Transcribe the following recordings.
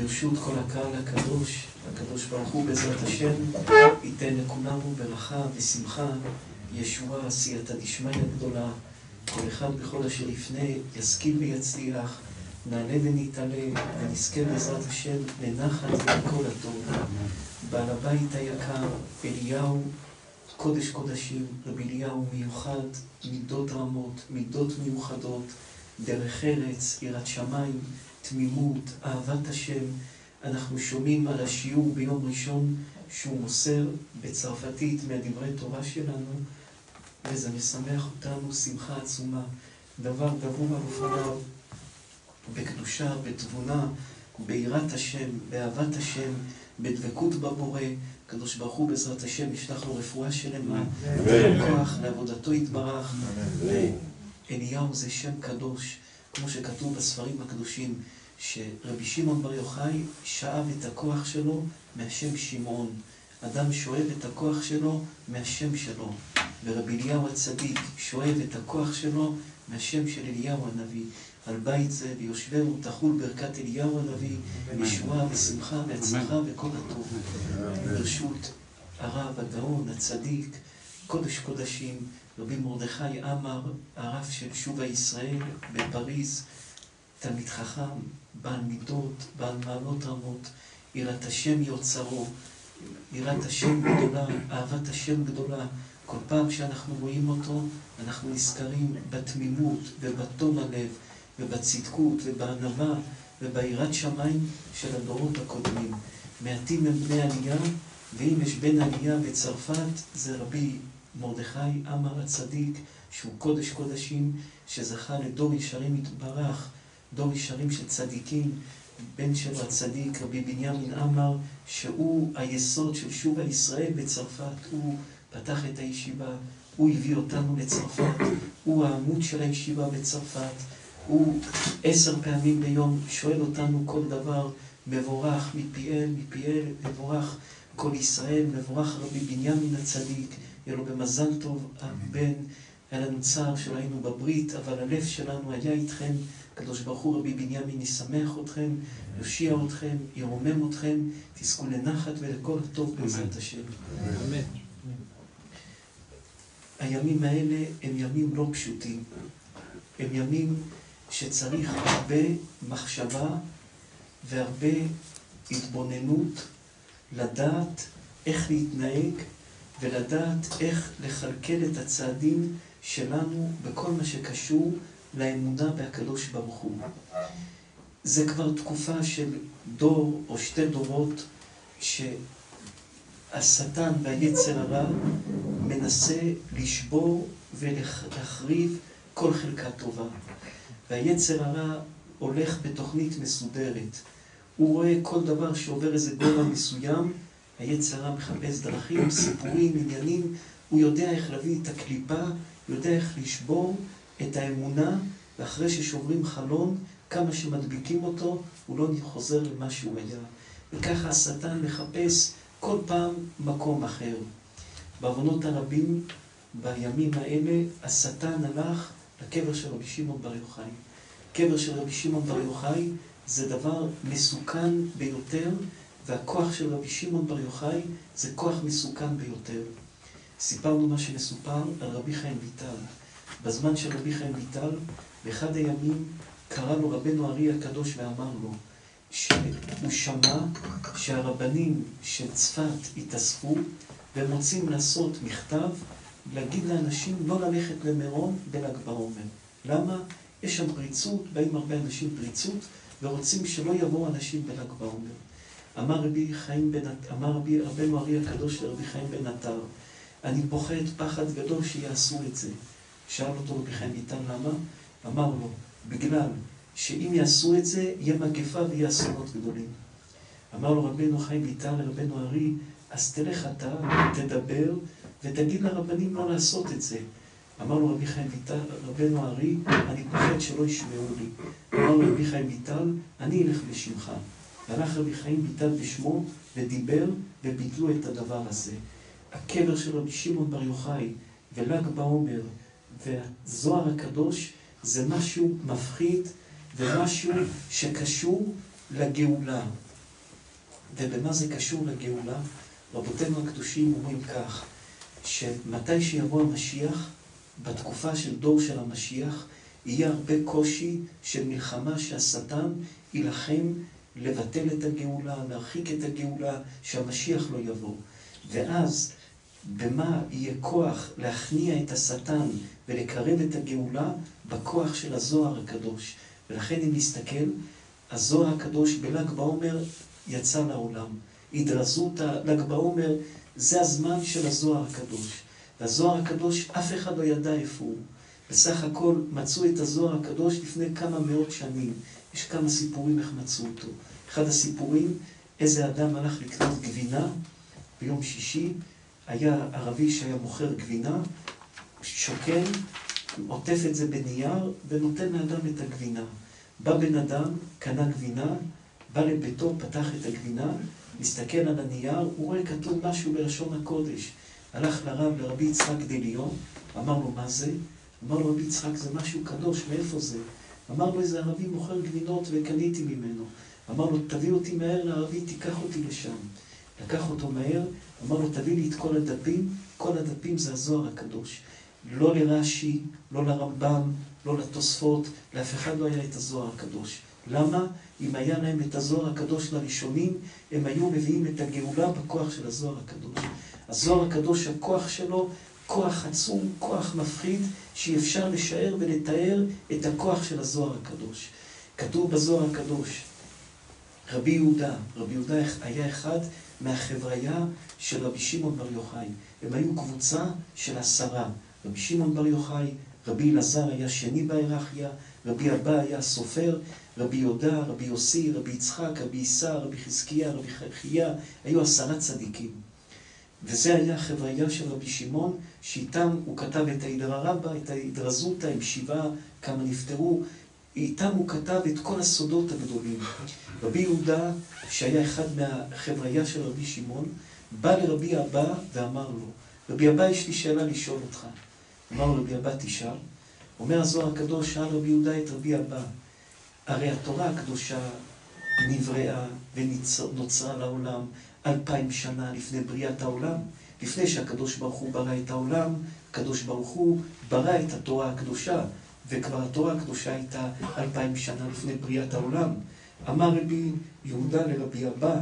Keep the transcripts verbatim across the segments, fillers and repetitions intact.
ברשות כל הקהל הקדוש, הקדוש ברוך הוא בעזרת השם, ייתן לכולנו ברכה ושמחה, ישועה, סייעתא דשמיא גדולה. כל אחד בכל אשר יפנה, ישכיל ויצליח, נעלה ונתעלה, ונזכה בעזרת השם לנחת ולכל הטוב. בעל הבית היקר, אליהו, קודש קודשים, רבי אליהו מיוחד, מידות רמות, מידות מיוחדות, דרך ארץ, יראת שמיים, תמימות, אהבת השם. אנחנו שומעים על השיעור ביום ראשון שהוא מוסר בצרפתית מהדברי תורה שלנו, וזה משמח אותנו שמחה עצומה. דבר דבור על אופניו, בקדושה, בתבונה, ביראת השם, באהבת השם, בדבקות בבורא. הקדוש ברוך הוא בעזרת השם ישלח לו רפואה שלמה, כוח לעבודתו יתברך. אליהו זה שם קדוש, כמו שכתוב בספרים הקדושים, שרבי שמעון בר יוחאי שאב את הכוח שלו מהשם שמעון. אדם שואב את הכוח שלו מהשם שלו, ורבי אליהו הצדיק שואב את הכוח שלו מהשם של אליהו הנביא. על בית זה ויושבנו תחול ברכת אליהו הנביא, ישועה ושמחה והצלחה וכל הטוב. ברשות הרב הגאון הצדיק, קודש קודשים, רבי מרדכי עמר, הרב של שובה ישראל בפריז, תלמיד חכם, בעל מידות, בעל מעלות רמות, יראת השם יוצרו, יראת השם גדולה, אהבת השם גדולה. כל פעם שאנחנו רואים אותו, אנחנו נזכרים בתמימות ובתום הלב ובצדקות ובענווה וביראת שמיים של הדורות הקודמים. מעטים הם בני עלייה, ואם יש בן עלייה בצרפת, זה רבי מרדכי עמר הצדיק, שהוא קודש קודשים, שזכה לדור ישרים יתברך, דור ישרים של צדיקים. בן שלו הצדיק, רבי בנימין עמר, שהוא היסוד של שובה ישראל בצרפת. הוא פתח את הישיבה, הוא הביא אותנו לצרפת, הוא העמוד של הישיבה בצרפת. הוא עשר פעמים ביום שואל אותנו כל דבר, מבורך מפיאל, מפיאל, מבורך כל ישראל, מבורך רבי בנימין הצדיק, יהיה לו במזל טוב הבן. היה לנו צער שלא היינו בברית, אבל הלב שלנו היה איתכם. הקדוש ברוך הוא רבי בנימין ישמח אתכם, יושיע אתכם, ירומם אתכם, תזכו לנחת ולכל הטוב בעזרת השם. אמן. הימים האלה הם ימים לא פשוטים, הם ימים שצריך הרבה מחשבה והרבה התבוננות, לדעת איך להתנהג ולדעת איך לכלכל את הצעדים שלנו בכל מה שקשור לאמונה בהקדוש ברוך הוא. זה כבר תקופה של דור או שתי דורות שהשטן והיצר הרע מנסה לשבור ולהחריב כל חלקה טובה. והיצר הרע הולך בתוכנית מסודרת. הוא רואה כל דבר שעובר איזה גובה מסוים, היצר הרע מחפש דרכים, סיפורים, עניינים, הוא יודע איך להביא את הקליפה, יודע איך לשבור את האמונה, ואחרי ששוברים חלון, כמה שמדביקים אותו, הוא לא חוזר למה שהוא היה. וככה השטן מחפש כל פעם מקום אחר. בעוונות הרבים, בימים האלה, השטן הלך לקבר של רבי שמעון בר יוחאי. קבר של רבי שמעון בר יוחאי זה דבר מסוכן ביותר, והכוח של רבי שמעון בר יוחאי זה כוח מסוכן ביותר. סיפרנו מה שמסופר על רבי חיים ויטל. בזמן של רבי חיים ויטל, באחד הימים קרא לו רבנו ארי הקדוש ואמר לו שהוא שמע שהרבנים של צפת התאספו והם רוצים לעשות מכתב להגיד לאנשים לא ללכת למירון בל"ג בעומר. למה? יש שם פריצות, באים הרבה אנשים פריצות ורוצים שלא יבואו אנשים בל"ג בעומר. אמר רבי חיים בן אמר רבי רבנו ארי הקדוש לרבי חיים בן עטר, אני פוחד פחד גדול שיעשו את זה. שאל אותו רבי חיים ויטל למה? אמר לו, בגלל שאם יעשו את זה, יהיה מגפה ויהיה אסונות גדולים. אמר לו רבנו חיים ויטל לרבנו ארי, אז תלך אתה, תדבר, ותגיד לרבנים לא לעשות את זה. אמר לו רבי חיים ויטל, רבנו ארי, אני פוחד שלא ישמעו לי. אמר לו רבי חיים ויטל, אני אלך בשמך. והלך רבי חיים ויטל בשמו, ודיבר, וביטלו את הדבר הזה. הקבר של רבי שמעון בר יוחאי, ול"ג בעומר, והזוהר הקדוש, זה משהו מפחיד, ומשהו שקשור לגאולה. ובמה זה קשור לגאולה? רבותינו הקדושים אומרים כך, שמתי שיבוא המשיח, בתקופה של דור של המשיח, יהיה הרבה קושי של מלחמה שהשטן ילחם לבטל את הגאולה, להרחיק את הגאולה, שהמשיח לא יבוא. ואז במה יהיה כוח להכניע את השטן ולקרב את הגאולה? בכוח של הזוהר הקדוש. ולכן אם נסתכל, הזוהר הקדוש בל"ג בעומר יצא לעולם. הדרזותא, ל"ג בעומר, זה הזמן של הזוהר הקדוש. והזוהר הקדוש, אף אחד לא ידע איפה הוא. בסך הכל מצאו את הזוהר הקדוש לפני כמה מאות שנים. יש כמה סיפורים איך מצאו אותו. אחד הסיפורים, איזה אדם הלך לקנות גבינה ביום שישי, היה ערבי שהיה מוכר גבינה, שוקל, עוטף את זה בנייר ונותן לאדם את הגבינה. בא בן אדם, קנה גבינה, בא לביתו, פתח את הגבינה, מסתכל על הנייר, הוא רואה כתוב משהו בלשון הקודש. הלך לרב, לרבי יצחק דליון, אמר לו מה זה? אמר לו רבי יצחק זה משהו קדוש, מאיפה זה? אמר לו איזה ערבי מוכר גבינות וקניתי ממנו. אמר לו תביא אותי מהר לערבי, תיקח אותי לשם. לקח אותו מהר, אמר לו תביא לי את כל הדפים, כל הדפים זה הזוהר הקדוש. לא לרש"י, לא לרמב"ם, לא לתוספות, לאף אחד לא היה את הזוהר הקדוש. למה? אם היה להם את הזוהר הקדוש לראשונים, הם היו מביאים את הגאולה בכוח של הזוהר הקדוש. הזוהר הקדוש, הכוח שלו, כוח עצום, כוח מפחיד, שאי אפשר לשער ולתאר את הכוח של הזוהר הקדוש. כתוב בזוהר הקדוש, רבי יהודה, רבי יהודה היה אחד מהחבריה של רבי שמעון בר יוחאי. הם היו קבוצה של עשרה. רבי שמעון בר יוחאי, רבי אלעזר היה שני בהיררכיה, רבי אבא היה סופר, רבי יהודה, רבי יוסי, רבי יצחק, רבי עיסא, רבי חזקיה, רבי חייא, היו עשרה צדיקים. וזה היה החבריה של רבי שמעון, שאיתם הוא כתב את ההידרא רבה, את ההידרזותא, עם שבעה, כמה נפטרו, איתם הוא כתב את כל הסודות הגדולים. רבי יהודה, שהיה אחד מהחבריה של רבי שמעון, בא לרבי אבא ואמר לו, רבי אבא, יש לי שאלה לשאול אותך. אמר לו רבי אבא, תשאל. אומר הזוהר הקדוש, שאל רבי יהודה את רבי אבא, הרי התורה הקדושה נבראה ונוצרה לעולם אלפיים שנה לפני בריאת העולם. לפני שהקדוש ברוך הוא ברא את העולם, הקדוש ברוך הוא ברא את התורה הקדושה, וכבר התורה הקדושה הייתה אלפיים שנה לפני בריאת העולם. אמר רבי יהודה לרבי אבא,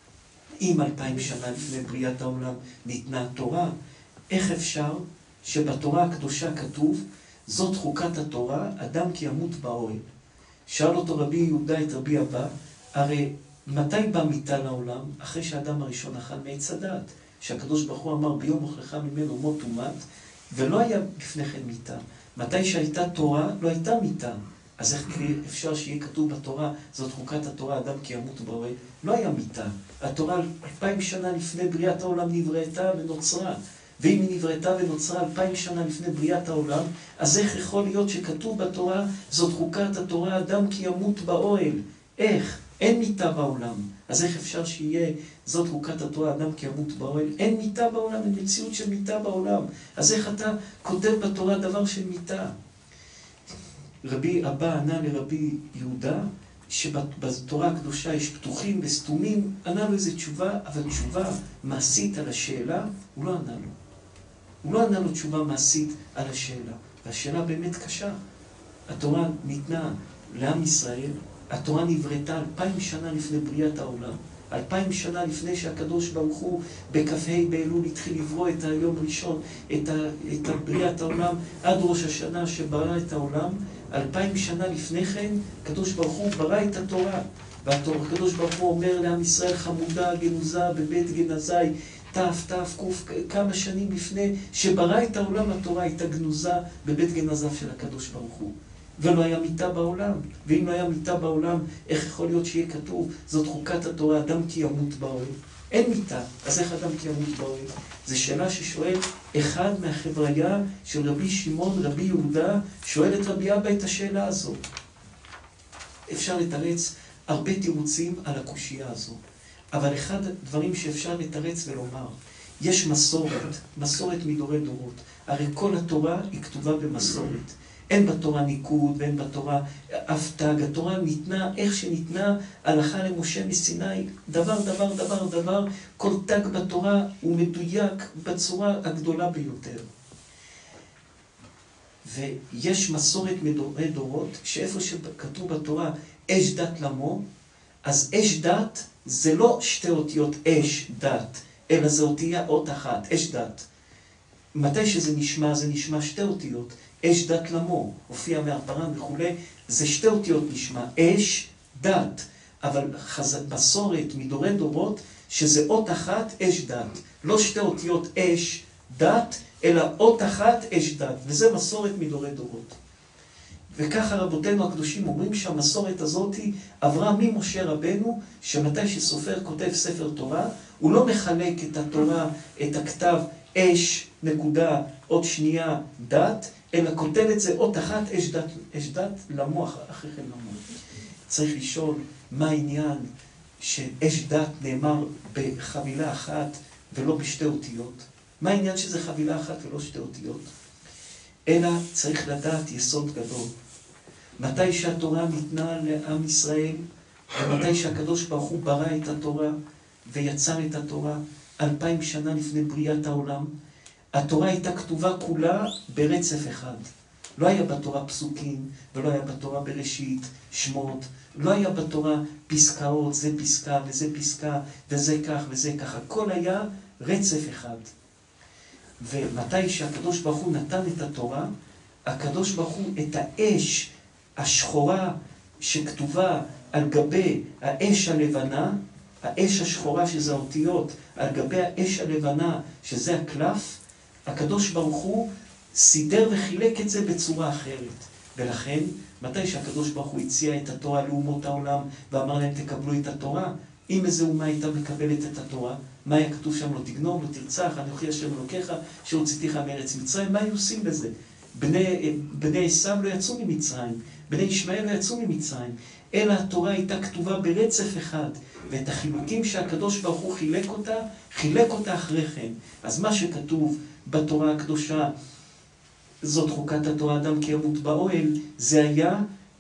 אם אלפיים שנה לפני בריאת העולם ניתנה התורה, איך אפשר שבתורה הקדושה כתוב, זאת חוקת התורה, אדם כי ימות באוהל? שאל אותו רבי יהודה את רבי אבא, הרי מתי בא מיתה לעולם? אחרי שהאדם הראשון אכל מעץ הדעת, שהקדוש ברוך הוא אמר ביום אוכלך ממנו מות ומת, ולא היה לפני כן מיתה. מתי שהייתה תורה לא הייתה מיתה. אז איך אפשר שיהיה כתוב בתורה, זאת חוקת התורה, אדם כי ימות באוהל? לא היה מיתה. התורה אלפיים שנה לפני בריאת העולם נבראתה ונוצרה. ואם היא נבראתה ונוצרה אלפיים שנה לפני בריאת העולם, אז איך יכול להיות שכתוב בתורה, זאת חוקת התורה, אדם כי ימות באוהל? איך? אין מיתה בעולם. אז איך אפשר שיהיה זאת חוקת התורה, אדם כי ימות באוהל? אין מיתה בעולם, אין מציאות של מיתה בעולם. אז איך אתה כותב בתורה דבר של מיתה? רבי אבא ענה לרבי יהודה, שבתורה הקדושה יש פתוחים וסתומים, ענה לו איזו תשובה, אבל תשובה מעשית על השאלה, הוא לא ענה לו. הוא לא ענה לו תשובה מעשית על השאלה. והשאלה באמת קשה. התורה ניתנה לעם ישראל, התורה נבראתה אלפיים שנה לפני בריאת העולם. אלפיים שנה לפני שהקדוש ברוך הוא בכ"ה באלול התחיל לברוא את היום ראשון, את, ה, את בריאת העולם, עד ראש השנה שברא את העולם. אלפיים שנה לפני כן, הקדוש ברוך הוא ברא את התורה. והקדוש ברוך הוא אומר לעם ישראל, חמודה גנוזה בבית גנזי, תף, תף, קוף, כמה שנים לפני שברא את העולם, התורה הייתה גנוזה בבית גנזיו של הקדוש ברוך הוא. ולא היה מיתה בעולם. ואם לא היה מיתה בעולם, איך יכול להיות שיהיה כתוב, זאת חוקת התורה, אדם כי ימות באוהל? אין מיתה, אז איך אדם כי ימות באוהל? זו שאלה ששואל אחד מהחבריה של רבי שמעון, רבי יהודה, שואל את רבי אבא את השאלה הזו. אפשר לתרץ הרבה תירוצים על הקושייה הזו. אבל אחד הדברים שאפשר לתרץ ולומר, יש מסורת, מסורת מדורי דורות. הרי כל התורה היא כתובה במסורת. אין בתורה ניקוד ואין בתורה אף תג. התורה ניתנה איך שניתנה הלכה למשה מסיני, דבר דבר דבר דבר, כל תג בתורה הוא מדויק בצורה הגדולה ביותר. ויש מסורת מדורי דורות, שאיפה שכתוב בתורה אש דת למו, אז אש דת זה לא שתי אותיות אש דת, אלא זה אותיה אות אחת, אש דת. מתי שזה נשמע, זה נשמע שתי אותיות, אש דת למו, הופיע מהפרן וכו', זה שתי אותיות נשמע, אש דת, אבל חז... מסורת מדורי דורות, שזה אות אחת אש דת, לא שתי אותיות אש דת, אלא אות אחת אש דת, וזה מסורת מדורי דורות. וככה רבותינו הקדושים אומרים שהמסורת הזאת עברה ממשה רבנו, שמתי שסופר כותב ספר תורה, הוא לא מחלק את התורה, את הכתב אש, נקודה, עוד שנייה, דת, אלא כותב את זה אות אחת אש דת, אש דת למוח, אחרי כן למוח. צריך לשאול מה העניין שאש דת נאמר בחבילה אחת ולא בשתי אותיות. מה העניין שזה חבילה אחת ולא שתי אותיות? אלא צריך לדעת יסוד גדול. מתי שהתורה ניתנה לעם ישראל, ומתי שהקדוש ברוך הוא ברא את התורה ויצר את התורה, אלפיים שנה לפני בריאת העולם, התורה הייתה כתובה כולה ברצף אחד. לא היה בתורה פסוקים, ולא היה בתורה בראשית, שמות, לא היה בתורה פסקאות, זה פסקה וזה פסקה, וזה כך וזה כך. הכל היה רצף אחד. ומתי שהקדוש ברוך הוא נתן את התורה, הקדוש ברוך הוא את האש השחורה שכתובה על גבי האש הלבנה, האש השחורה שזה האותיות, על גבי האש הלבנה שזה הקלף, הקדוש ברוך הוא סידר וחילק את זה בצורה אחרת. ולכן, מתי שהקדוש ברוך הוא הציע את התורה לאומות העולם ואמר להם תקבלו את התורה, אם איזה אומה הייתה מקבלת את התורה, מה היה כתוב שם? לא תגנוב, לא תרצח, אנוכי השם אלוקיך שהוצאתיך מארץ מצרים. מה היו עושים בזה? בני, בני עשיו לא יצאו ממצרים, בני ישמעאל לא יצאו ממצרים, אלא התורה הייתה כתובה ברצף אחד, ואת החילוקים שהקדוש ברוך הוא חילק אותה, חילק אותה אחרי כן. אז מה שכתוב בתורה הקדושה, זאת חוקת התורה, אדם כי ימות באוהל, זה היה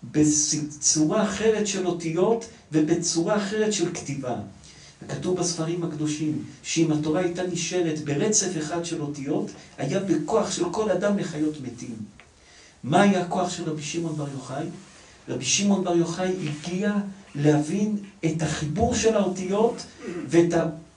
בצורה אחרת של אותיות ובצורה אחרת של כתיבה. וכתוב בספרים הקדושים שאם התורה הייתה נשארת ברצף אחד של אותיות, היה בכוח של כל אדם לחיות מתים. מה היה הכוח של רבי שמעון בר יוחאי? רבי שמעון בר יוחאי הגיע להבין את החיבור של האותיות ואת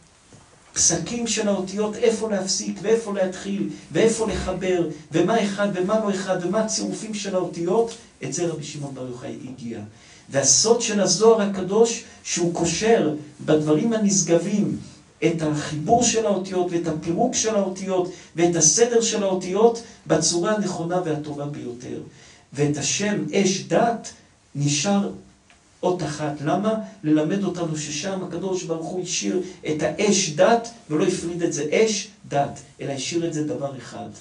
הפסקים של האותיות, איפה להפסיק ואיפה להתחיל ואיפה לחבר ומה אחד ומה לא אחד ומה הצירופים של האותיות. את זה רבי שמעון בר יוחאי הגיע. והסוד של הזוהר הקדוש שהוא קושר בדברים הנשגבים את החיבור של האותיות ואת הפירוק של האותיות ואת הסדר של האותיות בצורה הנכונה והטובה ביותר. ואת השם אש דת נשאר אות אחת. למה? ללמד אותנו ששם הקדוש ברוך הוא השאיר את האש דת ולא הפריד את זה אש דת, אלא השאיר את זה דבר אחד.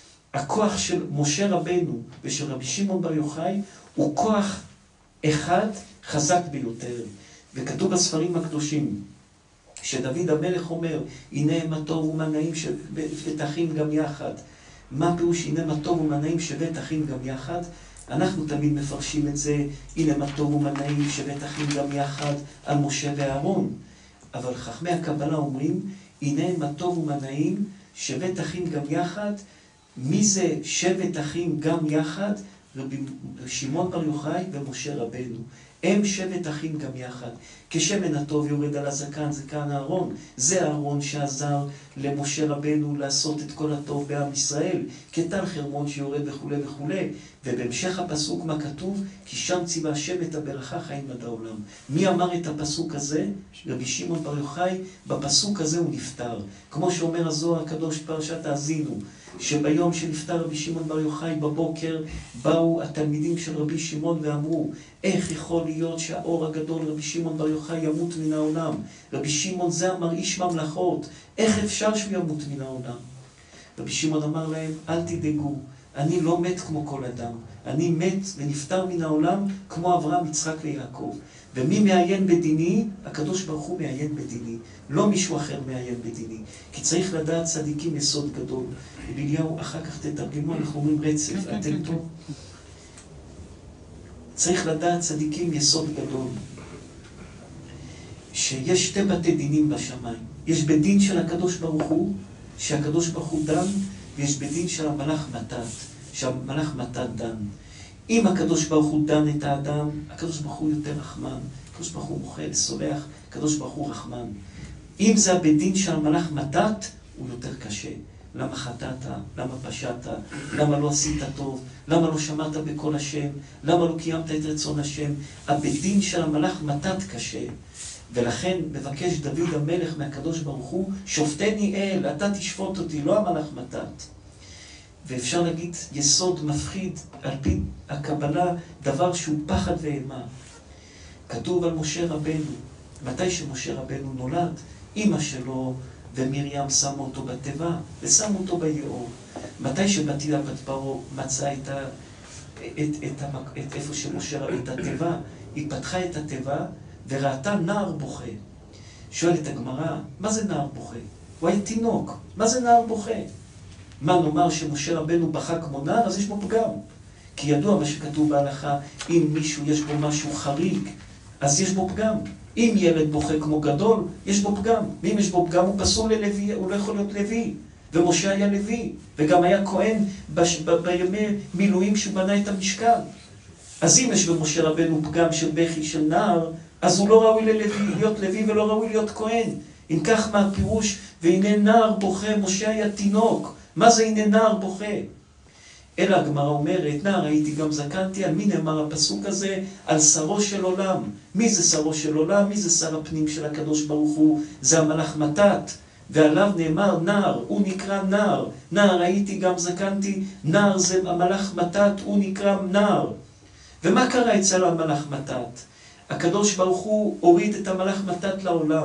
הכוח של משה רבנו ושל רבי שמעון בר יוחאי הוא כוח אחד חזק ביותר. וכתוב בספרים הקדושים שדוד המלך אומר, הנה מה טוב ומה נעים שבית אחים גם יחד. מה פירוש הנה מה טוב ומה נעים שבית אחים גם יחד? אנחנו תמיד מפרשים את זה, הנה מה טוב ומה נעים שבית אחים גם יחד על משה ואהרון. אבל חכמי הקבלה אומרים, הנה מה טוב ומה נעים שבית אחים גם יחד. מי זה שבט אחים גם יחד? רבי שמעון בר יוחאי ומשה רבנו. הם שבט אחים גם יחד. כשמן הטוב יורד על הזקן, זקן אהרון. זה אהרון שעזר למשה רבנו לעשות את כל הטוב בעם ישראל. כטל חרמון שיורד וכו' וכו'. ובהמשך הפסוק מה כתוב? כי שם ציווה השם את הברכה חיים עד העולם. מי אמר את הפסוק הזה? רבי שמעון בר יוחאי. בפסוק הזה הוא נפטר. כמו שאומר הזוהר הקדוש פרשת האזינו, שביום שנפטר רבי שמעון בר יוחאי בבוקר באו התלמידים של רבי שמעון ואמרו, איך יכול להיות שהאור הגדול רבי שמעון בר יוחאי ימות מן העולם? רבי שמעון זה אמר איש ממלכות, איך אפשר שהוא ימות מן העולם? רבי שמעון אמר להם, אל תדאגו, אני לא מת כמו כל אדם, אני מת ונפטר מן העולם כמו אברהם, יצחק ויעקב. ומי מעיין בדיני? הקדוש ברוך הוא מעיין בדיני, לא מישהו אחר מעיין בדיני. כי צריך לדעת צדיקים יסוד גדול. אליהו, אחר כך תתרגמו, אנחנו אומרים רצף, אתם פה. צריך לדעת צדיקים יסוד גדול, שיש שתי בתי דינים בשמיים. יש בית דין של הקדוש ברוך הוא, שהקדוש ברוך הוא דן, ויש בית דין של המלאך מתת, שהמלאך מתת דן. אם הקדוש ברוך הוא דן את האדם, הקדוש ברוך הוא יותר רחמן. הקדוש ברוך הוא מוחל, סולח, הקדוש ברוך הוא רחמן. אם זה הבית דין של המלאך מתת, הוא יותר קשה. למה חטאת? למה פשעת? למה לא עשית טוב? למה לא שמעת בקול השם? למה לא קיימת את רצון השם? הבית דין של המלאך מתת קשה. ולכן מבקש דוד המלך מהקדוש ברוך הוא, שופטני אל, אתה תשפוט אותי, לא המלאך מתת. ואפשר להגיד יסוד מפחיד על פי הקבלה, דבר שהוא פחד ואימה. כתוב על משה רבנו, מתי שמשה רבנו נולד, אמא שלו ומרים שמו אותו בתיבה ושמו אותו ביאור. מתי שבתילה בת פרעה מצאה את, ה, את, את, המק, את איפה שמשה רבנו, את התיבה, היא פתחה את התיבה וראתה נער בוכה. שואלת הגמרא, מה זה נער בוכה? הוא היה תינוק, מה זה נער בוכה? מה נאמר שמשה רבנו בכה כמו נער, אז יש בו פגם. כי ידוע מה שכתוב בהלכה, אם מישהו יש בו משהו חריג, אז יש בו פגם. אם ילד בוכה כמו גדול, יש בו פגם. ואם יש בו פגם, הוא פסול ללוי, הוא לא יכול להיות לוי. ומשה היה לוי, וגם היה כהן בש... ב... בימי מילואים שהוא בנה את המשכן. אז אם יש במשה רבנו פגם של בכי של נער, אז הוא לא ראוי ללוי, להיות לוי ולא ראוי להיות כהן. אם כך מה הפירוש, והנה נער בוכה, משה היה תינוק. מה זה הנה נער בוכה? אלא הגמרא אומרת, נער הייתי גם זקנתי, על מי נאמר הפסוק הזה? על שרו של עולם. מי זה שרו של עולם? מי זה שר הפנים של הקדוש ברוך הוא? זה המלאך מתת. ועליו נאמר נער, הוא נקרא נער. נער הייתי גם זקנתי, נער זה המלאך מתת, הוא נקרא נער. ומה קרה אצל המלאך מתת? הקדוש ברוך הוא הוריד את המלאך מתת לעולם.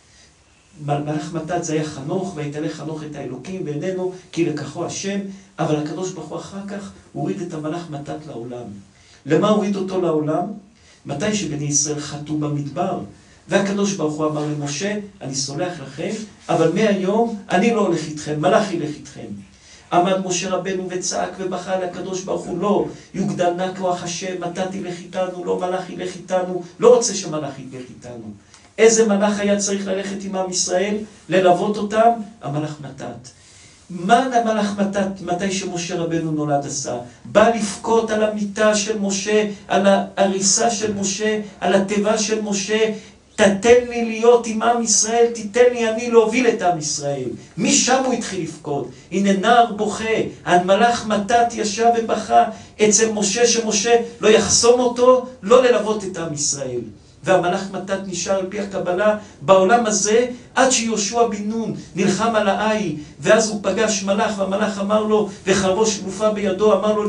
מלאך מתת זה היה חנוך, ויתעלה חנוך את האלוקים ואיננו, כי לקחו השם, אבל הקדוש ברוך הוא אחר כך הוריד את המלאך מתת לעולם. למה הוריד אותו לעולם? מתי שבני ישראל חטאו במדבר, והקדוש ברוך הוא אמר למשה, אני סולח לכם, אבל מהיום אני לא הולך איתכם, מלאך ילך איתכם. עמד משה רבנו וצעק ובכה לקדוש ברוך הוא, לא, יוגדל נא כוח השם, אתה תלך איתנו, לא מלאך ילך איתנו, לא רוצה שמלאך ילך איתנו. איזה מלאך היה צריך ללכת עם עם ישראל, ללוות אותם? המלאך מתת. מה המלאך מתת, מתי שמשה רבנו נולד עשה? בא לפקות על המיטה של משה, על ההריסה של משה, על התיבה של משה, תתן לי להיות עם עם ישראל, תיתן לי אני להוביל את עם ישראל. משם הוא התחיל לפקוד. הנה נער בוכה, המלאך מתת ישב ובכה אצל משה, שמשה לא יחסום אותו, לא ללוות את עם ישראל. והמלאך מתת נשאר על פי הקבלה בעולם הזה, עד שיהושע בן נון נלחם על האי, ואז הוא פגש מלאך, והמלאך אמר לו, וחרבו שלופה בידו, אמר לו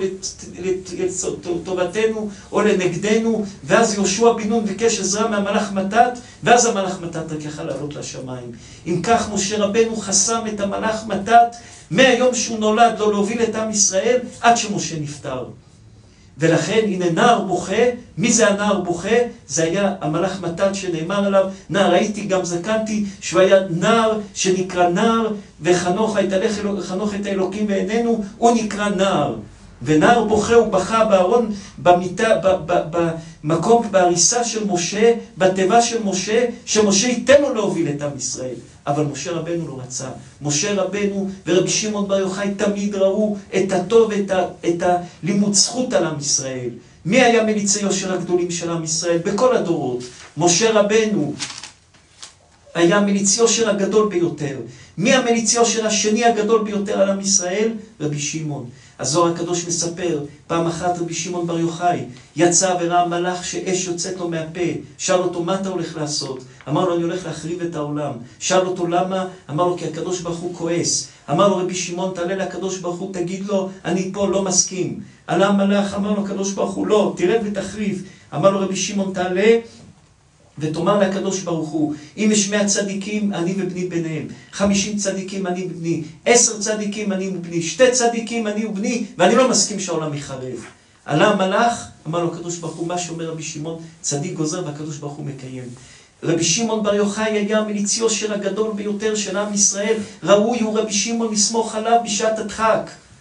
לטובתנו או לנגדנו, ואז יהושע בן נון ביקש עזרה מהמלאך מתת, ואז המלאך מתת רק יכל לעלות לשמיים. אם כך משה רבנו חסם את המלאך מתת, מהיום שהוא נולד לא להוביל את עם ישראל, עד שמשה נפטר. ולכן הנה נער בוכה, מי זה הנער בוכה? זה היה המלאך מתת שנאמר עליו, נער הייתי גם זקנתי, שהוא היה נער שנקרא נער, וחנוך את האלוקים ואיננו, הוא נקרא נער. ונער בוכה הוא בכה בארון, במיטה, במקום, בהריסה של משה, בתיבה של משה, שמשה ייתן לו להוביל את עם ישראל. אבל משה רבנו לא רצה. משה רבנו ורבי שמעון בר יוחאי תמיד ראו את הטוב, את, ה, את הלימוד זכות על עם ישראל. מי היה מליצי יושר הגדולים של עם ישראל? בכל הדורות. משה רבנו היה מליץ יושר הגדול ביותר. מי המליץ יושר השני הגדול ביותר על עם ישראל? רבי שמעון. הזוהר הקדוש מספר, פעם אחת רבי שמעון בר יוחאי יצא וראה מלאך שאש יוצאת לו מהפה. שאל אותו, מה אתה הולך לעשות? אמר לו, אני הולך להחריב את העולם. שאל אותו, למה? אמר לו, כי הקדוש ברוך הוא כועס. אמר לו רבי שמעון, תעלה לקדוש ברוך הוא, תגיד לו, אני פה לא מסכים. עלה המלאך, אמר לו הקדוש ברוך הוא, לא, תרד ותחריב. אמר לו רבי שמעון, תעלה ותאמר לקדוש ברוך הוא, אם יש מאה צדיקים, אני ובני ביניהם. חמישים צדיקים, אני ובני. עשר צדיקים, אני ובני. שתי צדיקים, אני ובני, ואני לא מסכים שהעולם יחרב. עלה המלאך, אמר לו הקדוש ברוך הוא, מה שאומר רבי שמעון, צדיק גוזר והקדוש ברוך הוא מקיים. רבי שמעון בר יוחאי היה מליץ יושר הגדול ביותר של עם ישראל. ראוי הוא רבי שמעון לסמוך עליו בשעת הדחק.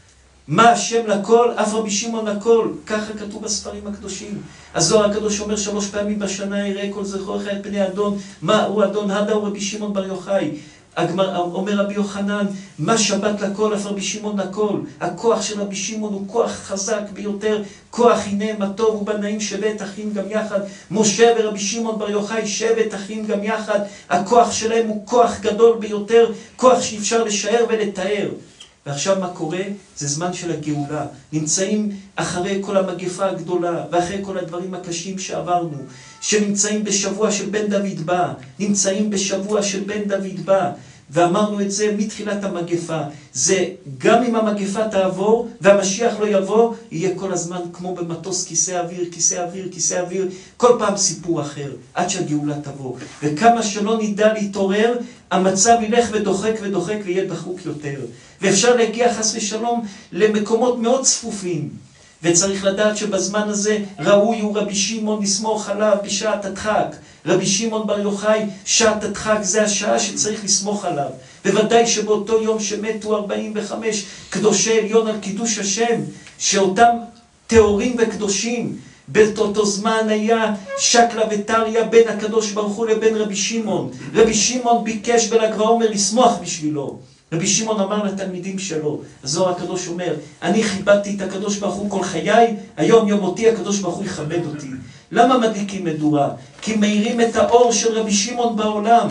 מה השם לכל? אף רבי שמעון לכל. ככה כתוב בספרים הקדושים. הזוהר הקדוש אומר שלוש פעמים בשנה יראה כל זכורך את פני אדון. מה הוא אדון? הדה הוא רבי שמעון בר יוחאי. הגמר, אומר רבי יוחנן, מה שבת לכל? אף רבי שמעון לכל. הכוח של רבי שמעון הוא כוח חזק ביותר. כוח הנה מה טוב ובנאים שבת אחים גם יחד. משה ורבי שמעון בר יוחאי שבת אחים גם יחד. הכוח שלהם הוא כוח גדול ביותר. כוח שאפשר לשער ולתאר. ועכשיו מה קורה? זה זמן של הגאולה. נמצאים אחרי כל המגפה הגדולה, ואחרי כל הדברים הקשים שעברנו, שנמצאים בשבוע של בן דוד בא, נמצאים בשבוע של בן דוד בא, ואמרנו את זה מתחילת המגפה. זה גם אם המגפה תעבור והמשיח לא יבוא, יהיה כל הזמן כמו במטוס כיסא אוויר, כיסא אוויר, כיסא אוויר, כל פעם סיפור אחר, עד שהגאולה תבוא. וכמה שלא נדע להתעורר, המצב ילך ודוחק ודוחק ויהיה דחוק יותר. ואפשר להגיע חס ושלום למקומות מאוד צפופים. וצריך לדעת שבזמן הזה ראוי הוא רבי שמעון לסמוך עליו בשעת הדחק. רבי שמעון בר יוחאי, שעת הדחק זה השעה שצריך לסמוך עליו. בוודאי שבאותו יום שמתו ארבעים וחמש קדושי עליון על קידוש השם, שאותם טהורים וקדושים, באותו זמן היה שקלה וטריה בין הקדוש ברוך הוא לבין רבי שמעון. רבי שמעון ביקש בל"ג בעומר לשמוח בשבילו. רבי שמעון אמר לתלמידים שלו, הזוהר הקדוש אומר, אני חיבדתי את הקדוש ברוך הוא כל חיי, היום יום מותי הקדוש ברוך הוא יכבד אותי. למה מדליקים מדורה? כי מאירים את האור של רבי שמעון בעולם.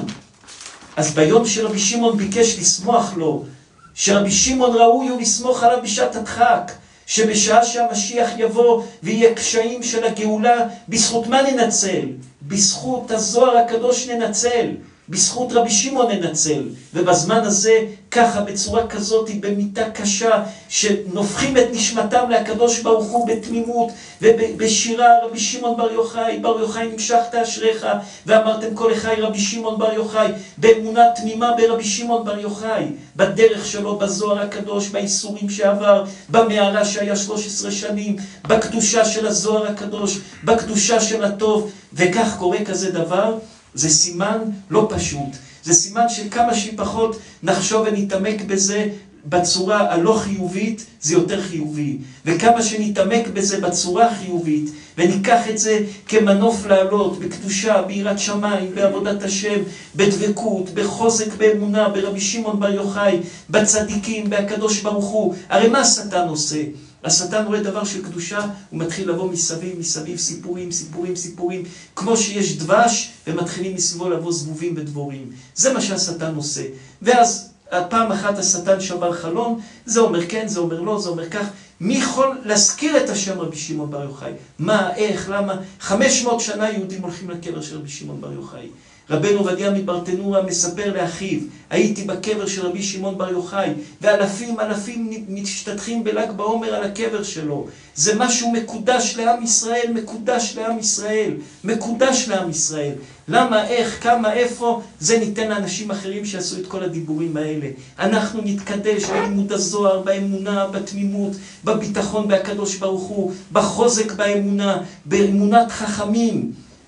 אז ביום שרבי שמעון ביקש לשמוח לו, שרבי שמעון ראוי הוא לסמוך עליו בשעת הדחק, שבשעה שהמשיח יבוא ויהיה קשיים של הגאולה, בזכות מה ננצל? בזכות הזוהר הקדוש ננצל. בזכות רבי שמעון ננצל, ובזמן הזה ככה בצורה כזאת במיטה קשה שנופחים את נשמתם לקדוש ברוך הוא בתמימות ובשירה רבי שמעון בר יוחאי, בר יוחאי נמשכת אשריך ואמרתם כל אחי רבי שמעון בר יוחאי, באמונה תמימה ברבי שמעון בר יוחאי, בדרך שלו בזוהר הקדוש, באיסורים שעבר, במערה שהיה שלוש עשרה שנים, בקדושה של הזוהר הקדוש, בקדושה של הטוב. וכך קורה כזה דבר. זה סימן לא פשוט, זה סימן שכמה שפחות נחשוב ונתעמק בזה בצורה הלא חיובית, זה יותר חיובי. וכמה שנתעמק בזה בצורה חיובית, וניקח את זה כמנוף לעלות, בקדושה, ביראת שמיים, בעבודת השם, בדבקות, בחוזק באמונה, ברבי שמעון בר יוחאי, בצדיקים, בהקדוש ברוך הוא. הרי מה השטן עושה? השטן רואה דבר של קדושה, הוא מתחיל לבוא מסביב, מסביב, סיפורים, סיפורים, סיפורים, כמו שיש דבש, ומתחילים מסביבו לבוא זבובים ודבורים. זה מה שהשטן עושה. ואז פעם אחת השטן שבר חלון, זה אומר כן, זה אומר לא, זה אומר כך. מי יכול להזכיר את השם רבי שמעון בר יוחאי? מה, איך, למה? חמש מאות שנה יהודים הולכים לקבר של רבי שמעון בר יוחאי. רבנו עובדיה מברטנורה מספר לאחיו, הייתי בקבר של רבי שמעון בר יוחאי, ואלפים אלפים משתתחים בל"ג בעומר על הקבר שלו. זה משהו מקודש לעם ישראל, מקודש לעם ישראל, מקודש לעם ישראל. למה, איך, כמה, איפה, זה ניתן לאנשים אחרים שעשו את כל הדיבורים האלה. אנחנו נתקדש בלימוד הזוהר, באמונה, בתמימות, בביטחון בהקדוש ברוך הוא, בחוזק באמונה, באמונת חכמים.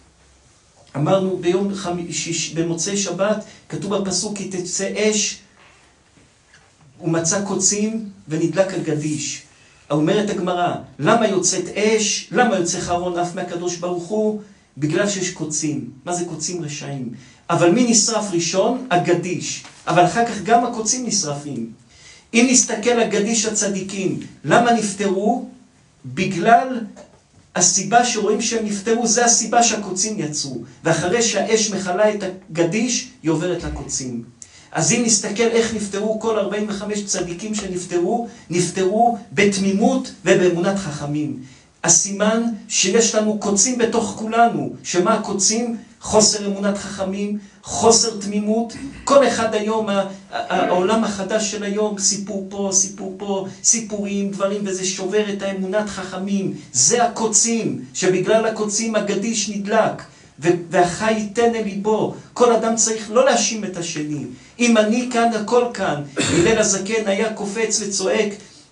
אמרנו ביום חמישי, במוצאי שבת, כתוב בפסוק, כי תצא אש ומצא קוצים ונדלק הגדיש. אומרת הגמרא, למה יוצאת אש? למה יוצא חרון אף מהקדוש ברוך הוא? בגלל שיש קוצים. מה זה קוצים רשעים? אבל מי נשרף ראשון? הגדיש. אבל אחר כך גם הקוצים נשרפים. אם נסתכל על גדיש הצדיקים, למה נפטרו? בגלל הסיבה שרואים שהם נפטרו, זה הסיבה שהקוצים יצאו. ואחרי שהאש מחלה את הגדיש, היא עוברת לקוצים. אז אם נסתכל איך נפטרו כל ארבעים וחמש צדיקים שנפטרו, נפטרו בתמימות ובאמונת חכמים. הסימן שיש לנו קוצים בתוך כולנו. שמה הקוצים? חוסר אמונת חכמים, חוסר תמימות. כל אחד היום, העולם החדש של היום, סיפור פה, סיפור פה, סיפורים, דברים, וזה שובר את האמונת חכמים. זה הקוצים, שבגלל הקוצים הגדיש נדלק, והחי ייתן אל ליבו. כל אדם צריך לא להאשים את השני. אם אני כאן, הכל כאן. הלל הזקן היה קופץ וצועק,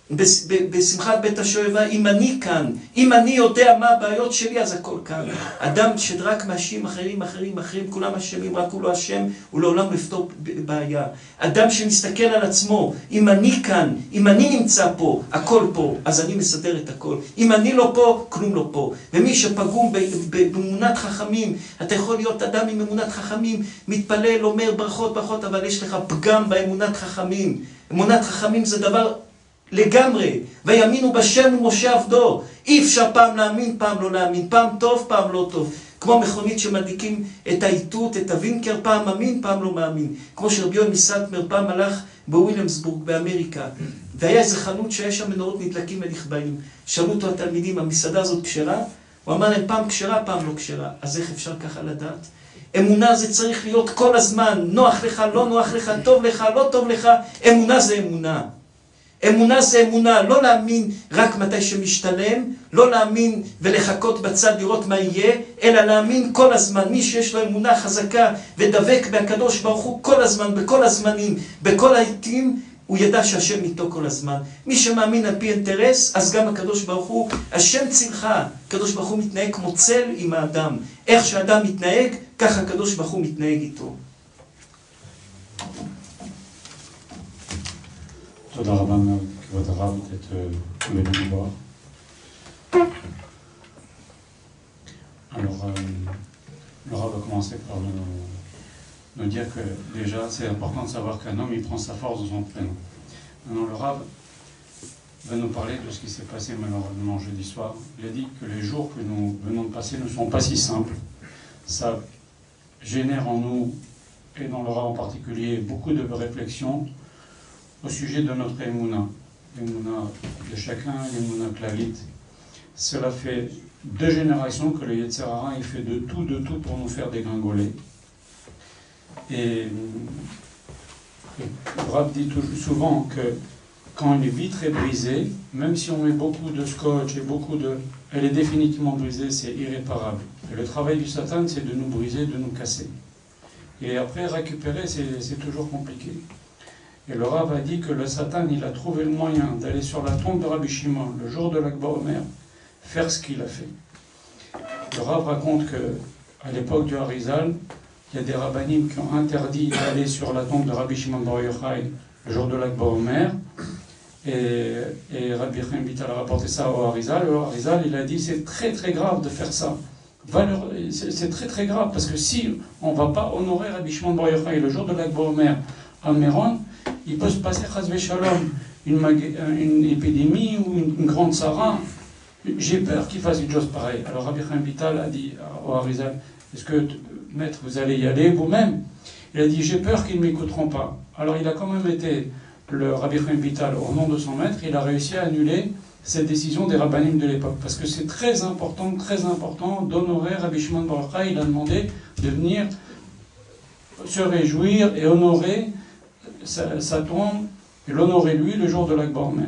בשמחת בית השואבה, אם אני כאן, אם אני יודע מה הבעיות שלי, אז הכל כאן. אדם שרק מאשים אחרים, אחרים, אחרים, כולם אשמים, רק הוא לא אשם, הוא לעולם לא יפתור בעיה. אדם שמסתכל על עצמו, אם אני כאן, אם אני נמצא פה, הכל פה, אז אני מסדר את הכל. אם אני לא פה, כלום לא פה. ומי שפגום באמונת חכמים, אתה יכול להיות אדם עם אמונת חכמים, מתפלל, אומר ברכות, ברכות, אבל יש לך פגם באמונת חכמים. אמונת חכמים זה דבר לגמרי, ויאמינו בשם ומשה עבדו. אי אפשר פעם להאמין, פעם לא להאמין, פעם טוב, פעם לא טוב. כמו מכונית שמדליקים את האיתות, את הווינקר, פעם מאמין, פעם לא מאמין. כמו שרבי יואל מסנטמר פעם הלך בוויליאמסבורג באמריקה, והיה איזה חנות שיש שם מנורות נדלקים ונחבאים. שאלו אותו התלמידים, המסעדה הזאת כשרה? הוא אמר להם, פעם כשרה, פעם לא כשרה. אז איך אפשר ככה לדעת? אמונה זה צריך להיות כל הזמן, נוח לך, לא נוח לך, טוב לך, לא טוב לך. אמונה זה אמונה. אמונה זה אמונה, לא להאמין רק מתי שמשתלם, לא להאמין ולחכות בצד לראות מה יהיה, אלא להאמין כל הזמן. מי שיש לו אמונה חזקה ודבק בהקדוש ברוך הוא כל הזמן, בכל הזמנים, בכל העיתים, הוא ידע שהשם איתו כל הזמן. מי שמאמין על פי אינטרס, אז גם הקדוש ברוך הוא, השם צילך, הקדוש ברוך הוא מתנהג כמו צל עם האדם. איך שהאדם מתנהג, ככה הקדוש ברוך הוא מתנהג איתו. תודה רבה מאוד, כבוד הרב, d'être venu nous voir. Alors, euh, le Rav va commencer par nous, nous dire que déjà, c'est important de savoir qu'un homme, il prend sa force dans son prénom. Maintenant, le Rav va nous parler de ce qui s'est passé malheureusement jeudi soir. Il a dit que les jours que nous venons de passer ne sont pas si simples. Ça génère en nous, et dans le Rav en particulier, beaucoup de réflexions au sujet de notre émouna, l'émouna de chacun, l'émouna clavite. Cela fait deux générations que le Yetzer Hara il fait de tout, de tout pour nous faire dégringoler. Et le Rav dit toujours, souvent que quand une vitre est brisée, même si on met beaucoup de scotch et beaucoup de... elle est définitivement brisée, c'est irréparable. Et le travail du Satan, c'est de nous briser, de nous casser. Et après, récupérer, c'est toujours compliqué. Et le Rav a dit que le Satan, il a trouvé le moyen d'aller sur la tombe de Rabbi Shimon, le jour de l'Akba Omer, faire ce qu'il a fait. Le Rav raconte qu'à l'époque du Harizal, il y a des rabbinim qui ont interdit d'aller sur la tombe de Rabbi Shimon Bar Yochai le jour de l'Akba Omer. Et, et Rabbi Chaim Vital a rapporté ça au Harizal. Le Harizal, il a dit c'est très très grave de faire ça. C'est très très grave parce que si on ne va pas honorer Rabbi Shimon Bar Yochai le jour de l'Akba Omer à Méron, il peut se passer chas shalom, une, une épidémie ou une, une grande sarah. J'ai peur qu'il fasse une chose pareille. Alors Rabbi Chaim Vital a dit au Harizal, est-ce que, maître, vous allez y aller vous-même? Il a dit, j'ai peur qu'ils ne m'écouteront pas. Alors il a quand même été, le Rabbi Chaim Vital, au nom de son maître, il a réussi à annuler cette décision des rabbinim de l'époque. Parce que c'est très important, très important d'honorer Rabbi Shimon Bar Yochai. Il a demandé de venir se réjouir et honorer Sa, sa tombe et l'honorer lui le jour de l'Akba Omer.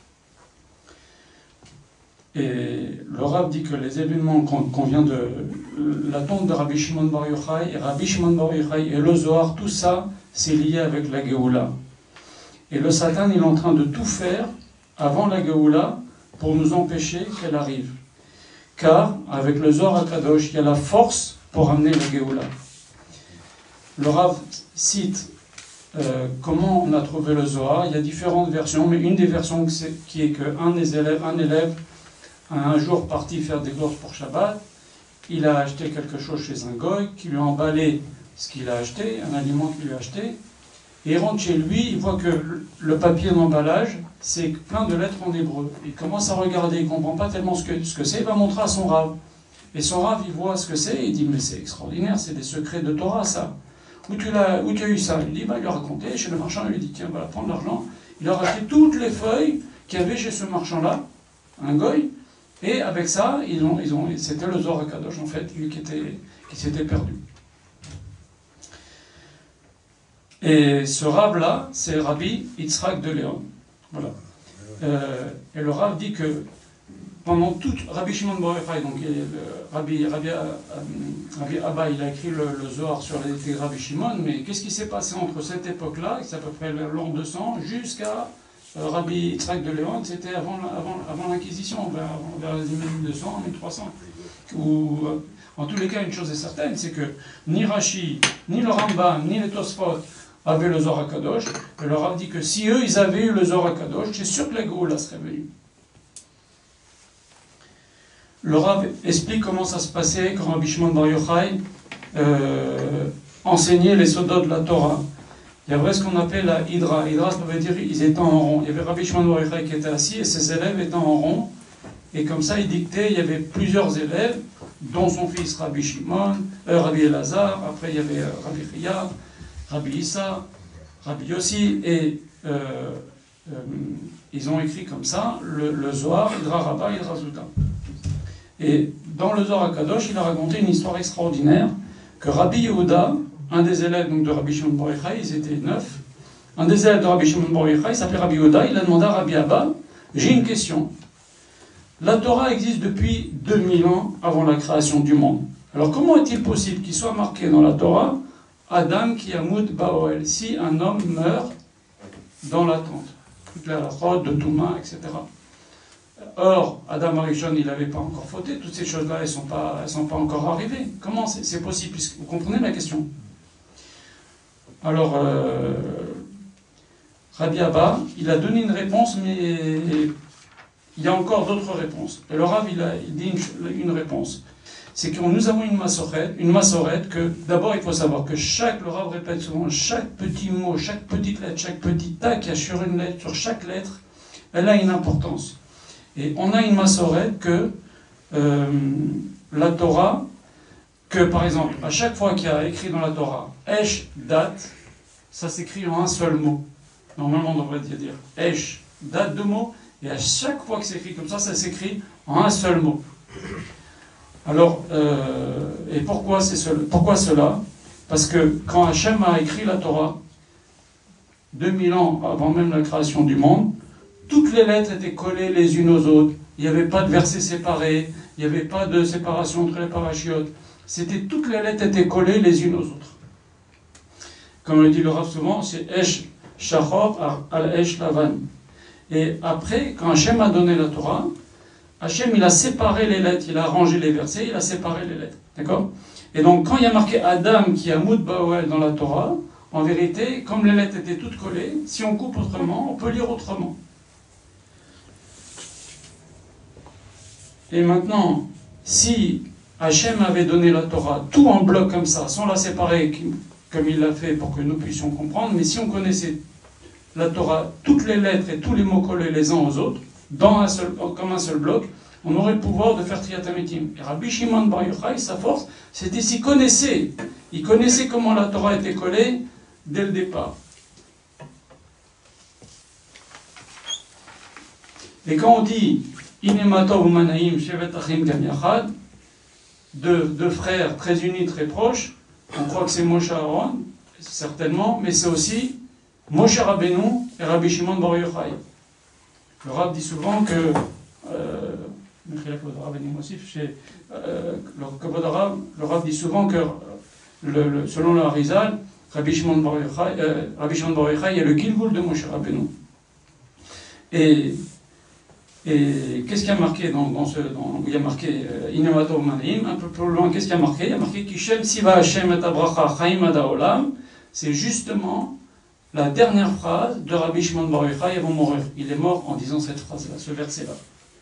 Et le Rav dit que les événements qu'on qu'on vient de la tombe de Rabbi Shimon Bar Yochai et Rabbi Shimon Bar Yochai et le Zohar, tout ça c'est lié avec la Géoula. Et le Satan il est en train de tout faire avant la Géoula pour nous empêcher qu'elle arrive. Car avec le Zohar HaKadosh il y a la force pour amener la Géoula. Le Rav cite Euh, comment on a trouvé le Zohar. Il y a différentes versions, mais une des versions est, qui est qu'un des élèves, un élève a un jour parti faire des courses pour Shabbat, il a acheté quelque chose chez un goy, qui lui a emballé ce qu'il a acheté, un aliment qu'il lui a acheté, et il rentre chez lui, il voit que le papier d'emballage, c'est plein de lettres en hébreu. Il commence à regarder, il ne comprend pas tellement ce que ce que c'est, il va montrer à son Rav. Et son Rav, il voit ce que c'est, et il dit, mais c'est extraordinaire, c'est des secrets de Torah, ça. Où tu, as, où tu as eu ça? Il dit, bah, il lui a raconté, chez le marchand, il lui dit, tiens, voilà, prends de l'argent. Il a racheté toutes les feuilles qu'il y avait chez ce marchand-là, un goy, et avec ça, ils ont, ils ont, c'était le Zohar HaKadosh, en fait, lui qui, était, qui s'était perdu. Et ce Rav-là, c'est Rabbi Yitzhak de Léon. Voilà. Euh, et le Rav dit que pendant toute Rabbi Shimon Bar Yochai, donc Rabbi, Rabbi, Rabbi Abba, il a écrit le, le Zohar sur les étés de Rabbi Shimon, mais qu'est-ce qui s'est passé entre cette époque-là, c'est à peu près l'an deux cents, jusqu'à euh, Rabbi Yitzhak de Léon, c'était avant, avant, avant l'Inquisition, vers, vers les mille deux cents, mille trois cents. Ou, euh, en tous les cas, une chose est certaine, c'est que ni Rashi, ni le Rambam, ni les Tosfot avaient le Zohar HaKadosh, et le Rav dit que si eux, ils avaient eu le Zohar HaKadosh, c'est sûr que la Géoula serait venue. Le Rav explique comment ça se passait quand Rabbi Shimon Bar Yochai euh, enseignait les soldats de la Torah. Il y avait ce qu'on appelle la Hydra. Hydra, ça veut dire ils étaient en rond. Il y avait Rabbi Shimon Bar Yochai qui était assis et ses élèves étaient en rond. Et comme ça, il dictait, il y avait plusieurs élèves, dont son fils Rabbi Shimon, euh, Rabbi Elazar, après il y avait euh, Rabbi Chia, Rabbi Issa, Rabbi Yossi, et euh, euh, ils ont écrit comme ça le, le Zohar, Hydra Rabbah, Hydra Zouta. Et dans le Zohar HaKadosh, il a raconté une histoire extraordinaire que Rabbi Yehuda, un des élèves donc, de Rabbi Shimon Bar Yochai, ils étaient neuf, un des élèves de Rabbi Shimon Bar Yochai, il s'appelait Rabbi Yehuda, il a demandé à Rabbi Abba, j'ai une question. La Torah existe depuis deux mille ans avant la création du monde. Alors comment est-il possible qu'il soit marqué dans la Torah Adam qui amoud ba'oel, si un homme meurt dans la tente, toute la route de Touma, et cetera. Or, Adam Arishon, il n'avait pas encore fauté, toutes ces choses-là, elles ne sont, sont pas encore arrivées. Comment c'est possible? Vous comprenez la question? Alors, euh, Rabbi Abba, il a donné une réponse, mais il y a encore d'autres réponses. Et le Rav, il, a, il dit une, une réponse. C'est que nous avons une massorette, une massorette que, d'abord, il faut savoir que chaque, le Rav répète souvent, chaque petit mot, chaque petite lettre, chaque petit tas qu'il y a sur une lettre, sur chaque lettre, elle a une importance. Et on a une massorette que euh, la Torah, que par exemple, à chaque fois qu'il y a écrit dans la Torah, Esh, date, ça s'écrit en un seul mot. Normalement, on devrait dire Esh, date, deux mots, et à chaque fois que c'est écrit comme ça, ça s'écrit en un seul mot. Alors, euh, et pourquoi, c'est ce, pourquoi cela? Parce que quand Hachem a écrit la Torah, deux mille ans avant même la création du monde, toutes les lettres étaient collées les unes aux autres. Il n'y avait pas de versets séparés, il n'y avait pas de séparation entre les parachiotes. C'était, toutes les lettres étaient collées les unes aux autres. Comme le dit le Rav souvent, c'est Esh Shachor al Esh Lavan. Et après, quand Hachem a donné la Torah, Hachem, il a séparé les lettres, il a rangé les versets, il a séparé les lettres. D'accord? Et donc, quand il y a marqué Adam qui a Moud Ba'oel dans la Torah, en vérité, comme les lettres étaient toutes collées, si on coupe autrement, on peut lire autrement. Et maintenant, si Hachem avait donné la Torah tout en bloc comme ça, sans la séparer, comme il l'a fait pour que nous puissions comprendre, mais si on connaissait la Torah, toutes les lettres et tous les mots collés les uns aux autres, dans un seul, comme un seul bloc, on aurait le pouvoir de faire Triyat HaMetim. Et Rabbi Shimon Bar Yochai, sa force, c'était s'il connaissait. Il connaissait comment la Torah était collée dès le départ. Et quand on dit Inematov Umanaim Shevet Achim Gam Yachad, deux, deux frères très unis, très proches, on croit que c'est Moshe Aaron, certainement, mais c'est aussi Moshe Rabbeinu et Rabbi Shimon Bar Yochai. Le Rav dit souvent que euh, euh, le Rav dit souvent que le, le, selon le Harizal, Rabbi Shimon Bar Yochai euh, Rabbi Shimon Bar Yochai est le Gilgul de Moshe Rabbeinu. Et Et qu'est-ce qu'il y a marqué dans, dans ce... Dans, il y a marqué Inemato Manim, un peu plus loin, qu'est-ce qu'il y a marqué? Il y a marqué Kishem Siva Hashem et Abracha Chaim Ada Olam. C'est justement la dernière phrase de Rabbi Shimon Bar Yochai avant de mourir. Il est mort en disant cette phrase-là, ce verset-là.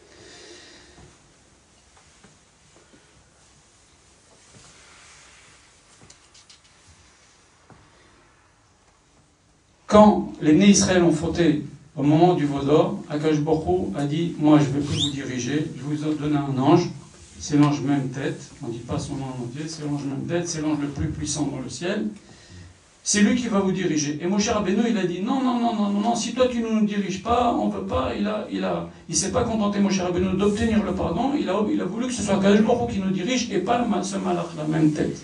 Quand les nés Israël ont fauté au moment du veau d'or, Akash Borou a dit « Moi, je ne vais plus vous diriger, je vous ai donné un ange, c'est l'ange même tête, on ne dit pas son nom en entier, c'est l'ange même tête, c'est l'ange le plus puissant dans le ciel, c'est lui qui va vous diriger. » Et Moshe Rabbeinu, il a dit « Non, non, non, non, non, si toi tu ne nous diriges pas, on ne veut pas. » Il a, il a, il s'est pas contenté, Moshe Rabbeinu, d'obtenir le pardon, il a, il a voulu que ce soit Akash Borou qui nous dirige et pas ce malach, la même tête,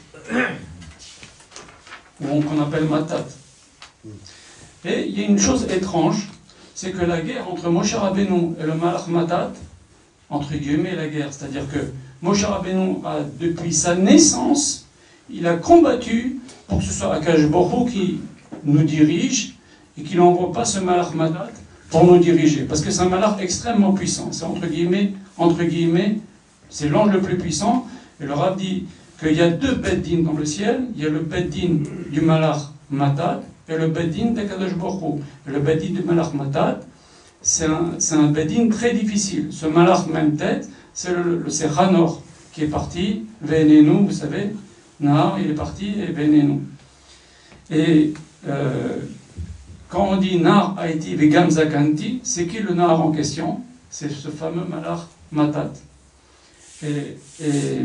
ou qu'on appelle Matat. Et il y a une chose étrange, c'est que la guerre entre Moshe Rabbeinu et le Malach Matat, entre guillemets la guerre, c'est-à-dire que Moshe Rabbeinu a, depuis sa naissance, il a combattu pour que ce soit Akash Borou qui nous dirige et qu'il n'envoie pas ce Malach Matat pour nous diriger. Parce que c'est un malach extrêmement puissant. C'est entre guillemets, entre guillemets, c'est l'ange le plus puissant. Et le Rav dit qu'il y a deux beddin dans le ciel. Il y a le beddin du malach Matat et le beddin d'Akadosh Baruch Hu. Et le beddin du malach Matat, c'est un, un beddin très difficile. Ce malach même tête, c'est le, le c'est Hanor qui est parti, Venenu, vous savez, Nahar, il est parti, et Venenu. Et euh, quand on dit Nahar Haïti Vegam Zakanti, c'est qui le Nahar en question? C'est ce fameux malach Matat. Et, et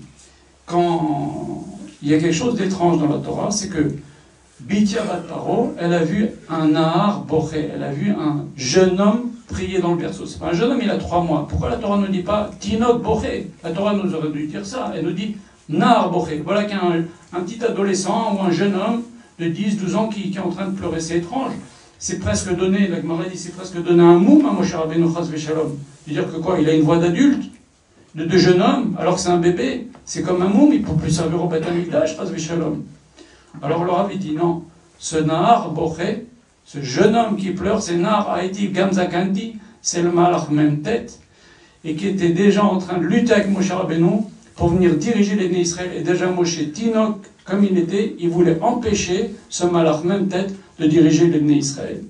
quand il y a quelque chose d'étrange dans la Torah, c'est que Bitya Bat Paro, elle a vu un Nahar Boché, elle a vu un jeune homme prier dans le berceau. C'est pas un jeune homme, il a trois mois. Pourquoi la Torah ne dit pas Tinok Boché? La Torah nous aurait dû dire ça. Elle nous dit Nahar Boché. Voilà qu'un un petit adolescent ou un jeune homme de dix douze ans qui, qui est en train de pleurer. C'est étrange. C'est presque donné, la Gemara dit, c'est presque donné un moum à Moshe Rabbeinu Chas Veshalom. C'est-à-dire que quoi? Il a une voix d'adulte, de, de jeune homme, alors que c'est un bébé. C'est comme un moum, il ne peut plus servir au Beth Amikdash, Chas Veshalom. Alors le Rav dit non, ce Nahar Boché, ce jeune homme qui pleure, c'est Nahar Haïti Gamzakanti, c'est le malach même tête, et qui était déjà en train de lutter avec Moshe Rabbeinu pour venir diriger les nés Israël. Et déjà Moshe Tinok, comme il était, il voulait empêcher ce malach même tête de diriger les nés Israël.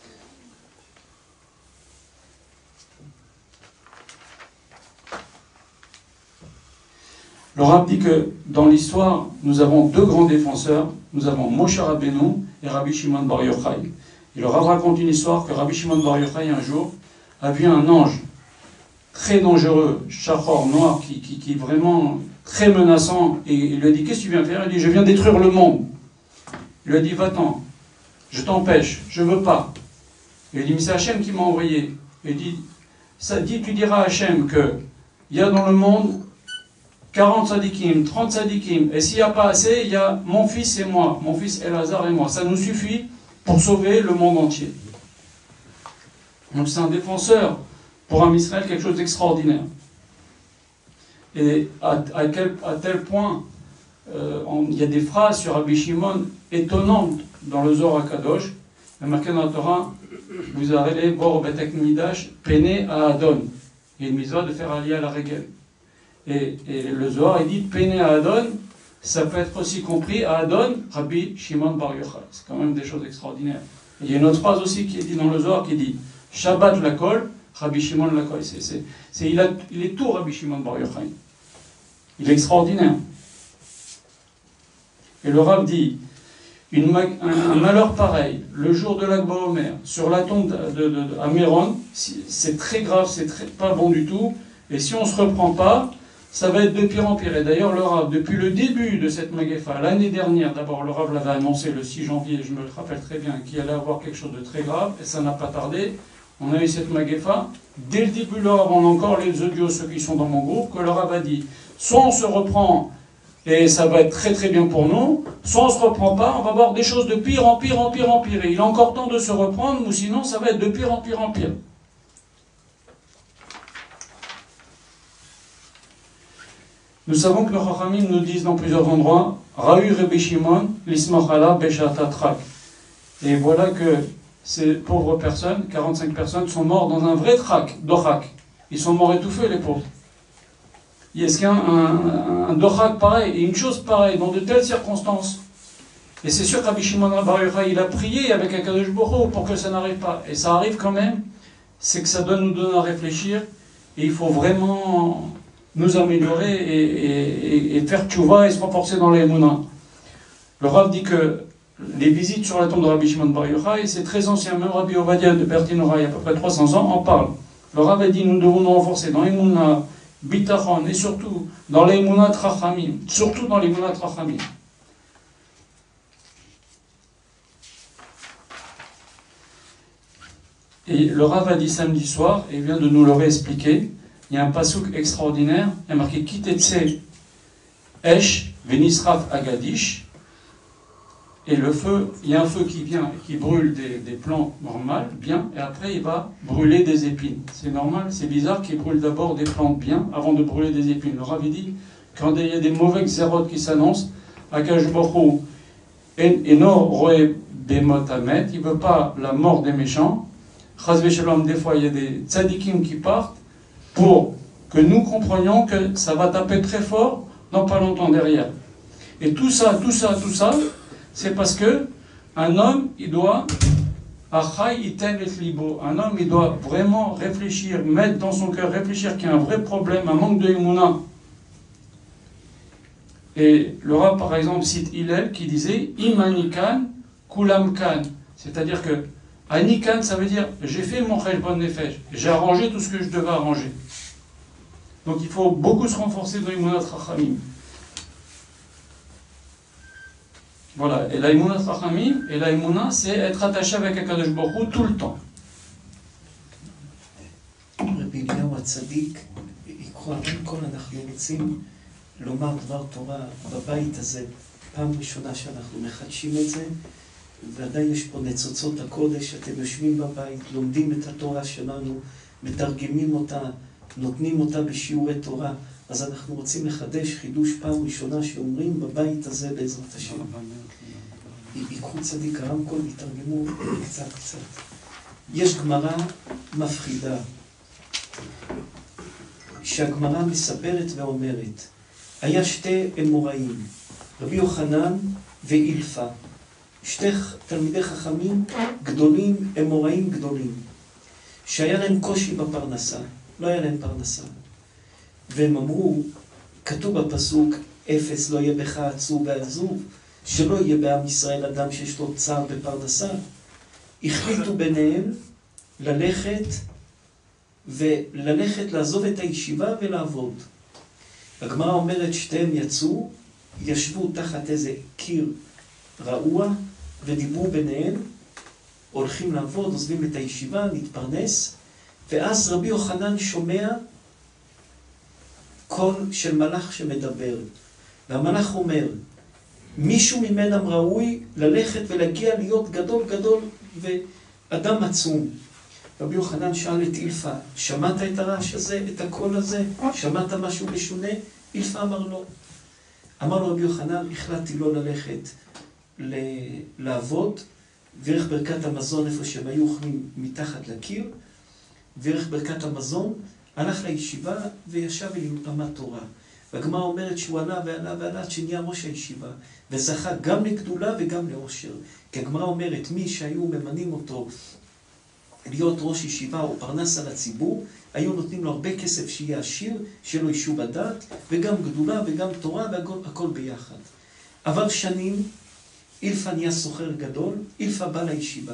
Le Rav dit que dans l'histoire, nous avons deux grands défenseurs. Nous avons Moshe Rabbeinu et Rabbi Shimon Bar Yochai. Et le Rav raconte une histoire que Rabbi Shimon Bar Yochai, un jour, a vu un ange très dangereux, chachor, noir, qui, qui, qui est vraiment très menaçant. Et il lui a dit, qu'est-ce que tu viens faire? Il dit, je viens détruire le monde. Il lui a dit, va-t'en, je t'empêche, je ne veux pas. Il lui a dit, mais c'est Hachem qui m'a envoyé. Il dit, ça dit, tu diras à Hachem qu'il y a dans le monde quarante sadikim, trente sadikim, et s'il n'y a pas assez, il y a mon fils et moi, mon fils Elazar et moi. Ça nous suffit pour sauver le monde entier. Donc c'est un défenseur pour un Israël, quelque chose d'extraordinaire. Et à, à, quel, à tel point, euh, on, il y a des phrases sur Rabbi Shimon étonnantes dans le Zohar HaKadosh. Il y a marqué dans la Torah, vous allez bor betek midash pene à Adon. Il y a une mitzvah de faire aliyah à la régel. Et, et le Zohar, il dit Pene à Adon, ça peut être aussi compris à Adon, Rabbi Shimon Bar Yochai. C'est quand même des choses extraordinaires. Et il y a une autre phrase aussi qui est dit dans le Zohar qui dit Shabbat la kol, Rabbi Shimon la kol. C'est, c'est, c'est, il, a, il est tout Rabbi Shimon Bar Yochai. Il est extraordinaire. Et le Rav dit une, un, un malheur pareil, le jour de l'Akba Omer, sur la tombe de, de, de, de Améron, c'est très grave, c'est très, pas bon du tout. Et si on ne se reprend pas, ça va être de pire en pire. Et d'ailleurs, le Rav, depuis le début de cette Magefa, l'année dernière, d'abord le Rav l'avait annoncé le six janvier, je me le rappelle très bien, qu'il allait avoir quelque chose de très grave, et ça n'a pas tardé. On a eu cette Magefa. Dès le début, le Rav, on a encore les audios, ceux qui sont dans mon groupe, que le Rav a dit, soit on se reprend, et ça va être très très bien pour nous, soit on ne se reprend pas, on va avoir des choses de pire en pire en pire en pire. Et il est encore temps de se reprendre, ou sinon ça va être de pire en pire en pire. Nous savons que les Chachamim nous disent dans plusieurs endroits Rahu Rebbe Shimon, l'Ismachala Beshata Trak. Et voilà que ces pauvres personnes, quarante-cinq personnes, sont morts dans un vrai trak, dochak. Ils sont morts étouffés, les pauvres. Est-ce qu'il y a un, un, un dochak pareil, et une chose pareille, dans de telles circonstances? Et c'est sûr que Rabbi Shimon Bar Yochai, il a prié avec Akadosh Baruch Hu pour que ça n'arrive pas. Et ça arrive quand même, c'est que ça doit nous donner à réfléchir, et il faut vraiment nous améliorer et, et, et faire tchouva et se renforcer dans les Mouna. Le Rav dit que les visites sur la tombe de Rabbi Shimon Bar Yochai, c'est très ancien, même Rabbi Ovadia de Bertinora, il y a à peu près trois cents ans, en parle. Le Rav a dit nous devons nous renforcer dans les Mouna, Bitachon, et surtout dans les Mouna Trachamim, surtout dans les Mouna Trachamim. Et le Rav a dit samedi soir, et il vient de nous le réexpliquer, il y a un pasouk extraordinaire, il y a marqué Kitetse Esh Venisraf Agadish, et le feu, il y a un feu qui vient et qui brûle des, des plantes normales, bien, et après il va brûler des épines. C'est normal, c'est bizarre qu'il brûle d'abord des plantes bien avant de brûler des épines. Le Rav dit, quand il y a des mauvais xérotes qui s'annoncent, Akash Baruch Hu Eno Roe Bemot Amet, il ne veut pas la mort des méchants, Chazvé Shalom, des fois il y a des tzadikim qui partent pour que nous comprenions que ça va taper très fort dans pas longtemps derrière. Et tout ça, tout ça, tout ça, c'est parce que un homme, il doit, achai iten et libo, un homme, il doit vraiment réfléchir, mettre dans son cœur, réfléchir qu'il y a un vrai problème, un manque de Emouna. Et le Rav, par exemple, cite Hillel qui disait Imanikan, Kulam Kan. C'est-à-dire que Anikan, ça veut dire j'ai fait mon cheshbon nefesh, j'ai arrangé tout ce que je devais arranger. Donc il faut beaucoup se renforcer dans l'Emunat Rachamim. Voilà, et l'Emunat Rachamim, et l'Emunat, c'est être attaché avec Akadosh Baruch Hu tout le temps. רבי אליהו הצדיק, יקחו הרבה כל אנחנו רוצים לומר דבר תורה בבית הזה, פעם ראשונה שאנחנו מחדשים את זה, ועדיין יש פה ניצוצות הקודש, אתם יושבים בבית, לומדים את התורה שלנו, מתרגמים אותה, נותנים אותה בשיעורי תורה, אז אנחנו רוצים לחדש חידוש פעם ראשונה שאומרים בבית הזה בעזרת השם. ייקחו צדיק הרמקול, יתרגמו קצת קצת. יש גמרא מפחידה, שהגמרא מספרת ואומרת, היה שתי אמוראים, רבי יוחנן ואילפה, שתי תלמידי חכמים גדולים, אמוראים גדולים, שהיה להם קושי בפרנסה, לא היה להם פרנסה. והם אמרו, כתוב בפסוק, אפס לא יהיה בך עצוב ועזוב, שלא יהיה בעם ישראל אדם שיש לו צער בפרנסה. החליטו ביניהם ללכת וללכת לעזוב את הישיבה ולעבוד. הגמרא אומרת שתיהם יצאו, ישבו תחת איזה קיר רעוע ודיברו ביניהם, הולכים לעבוד, עוזבים את הישיבה, להתפרנס, ואז רבי יוחנן שומע קול של מלאך שמדבר, והמלאך אומר, מישהו ממנם ראוי ללכת ולהגיע להיות גדול גדול ואדם עצום. רבי יוחנן שאל את אילפה, שמעת את הרעש הזה, את הקול הזה? שמעת משהו משונה? אילפה אמר לו. אמר לו רבי יוחנן, החלטתי לא ללכת לעבוד, וערך ברכת המזון איפה שהם היו אוכלים מתחת לקיר, וערך ברכת המזון הלך לישיבה וישב ולמד תורה. והגמרא אומרת שהוא עלה ועלה ועלה עד שנהיה ראש הישיבה, וזכה גם לגדולה וגם לאושר. כי הגמרא אומרת, מי שהיו ממנים אותו להיות ראש ישיבה או פרנס על הציבור, היו נותנים לו הרבה כסף שיהיה עשיר, שיהיה לו יישוב הדעת, וגם גדולה וגם תורה והכל ביחד. עבר שנים, אילפה נהיה סוחר גדול, אילפה בא לישיבה.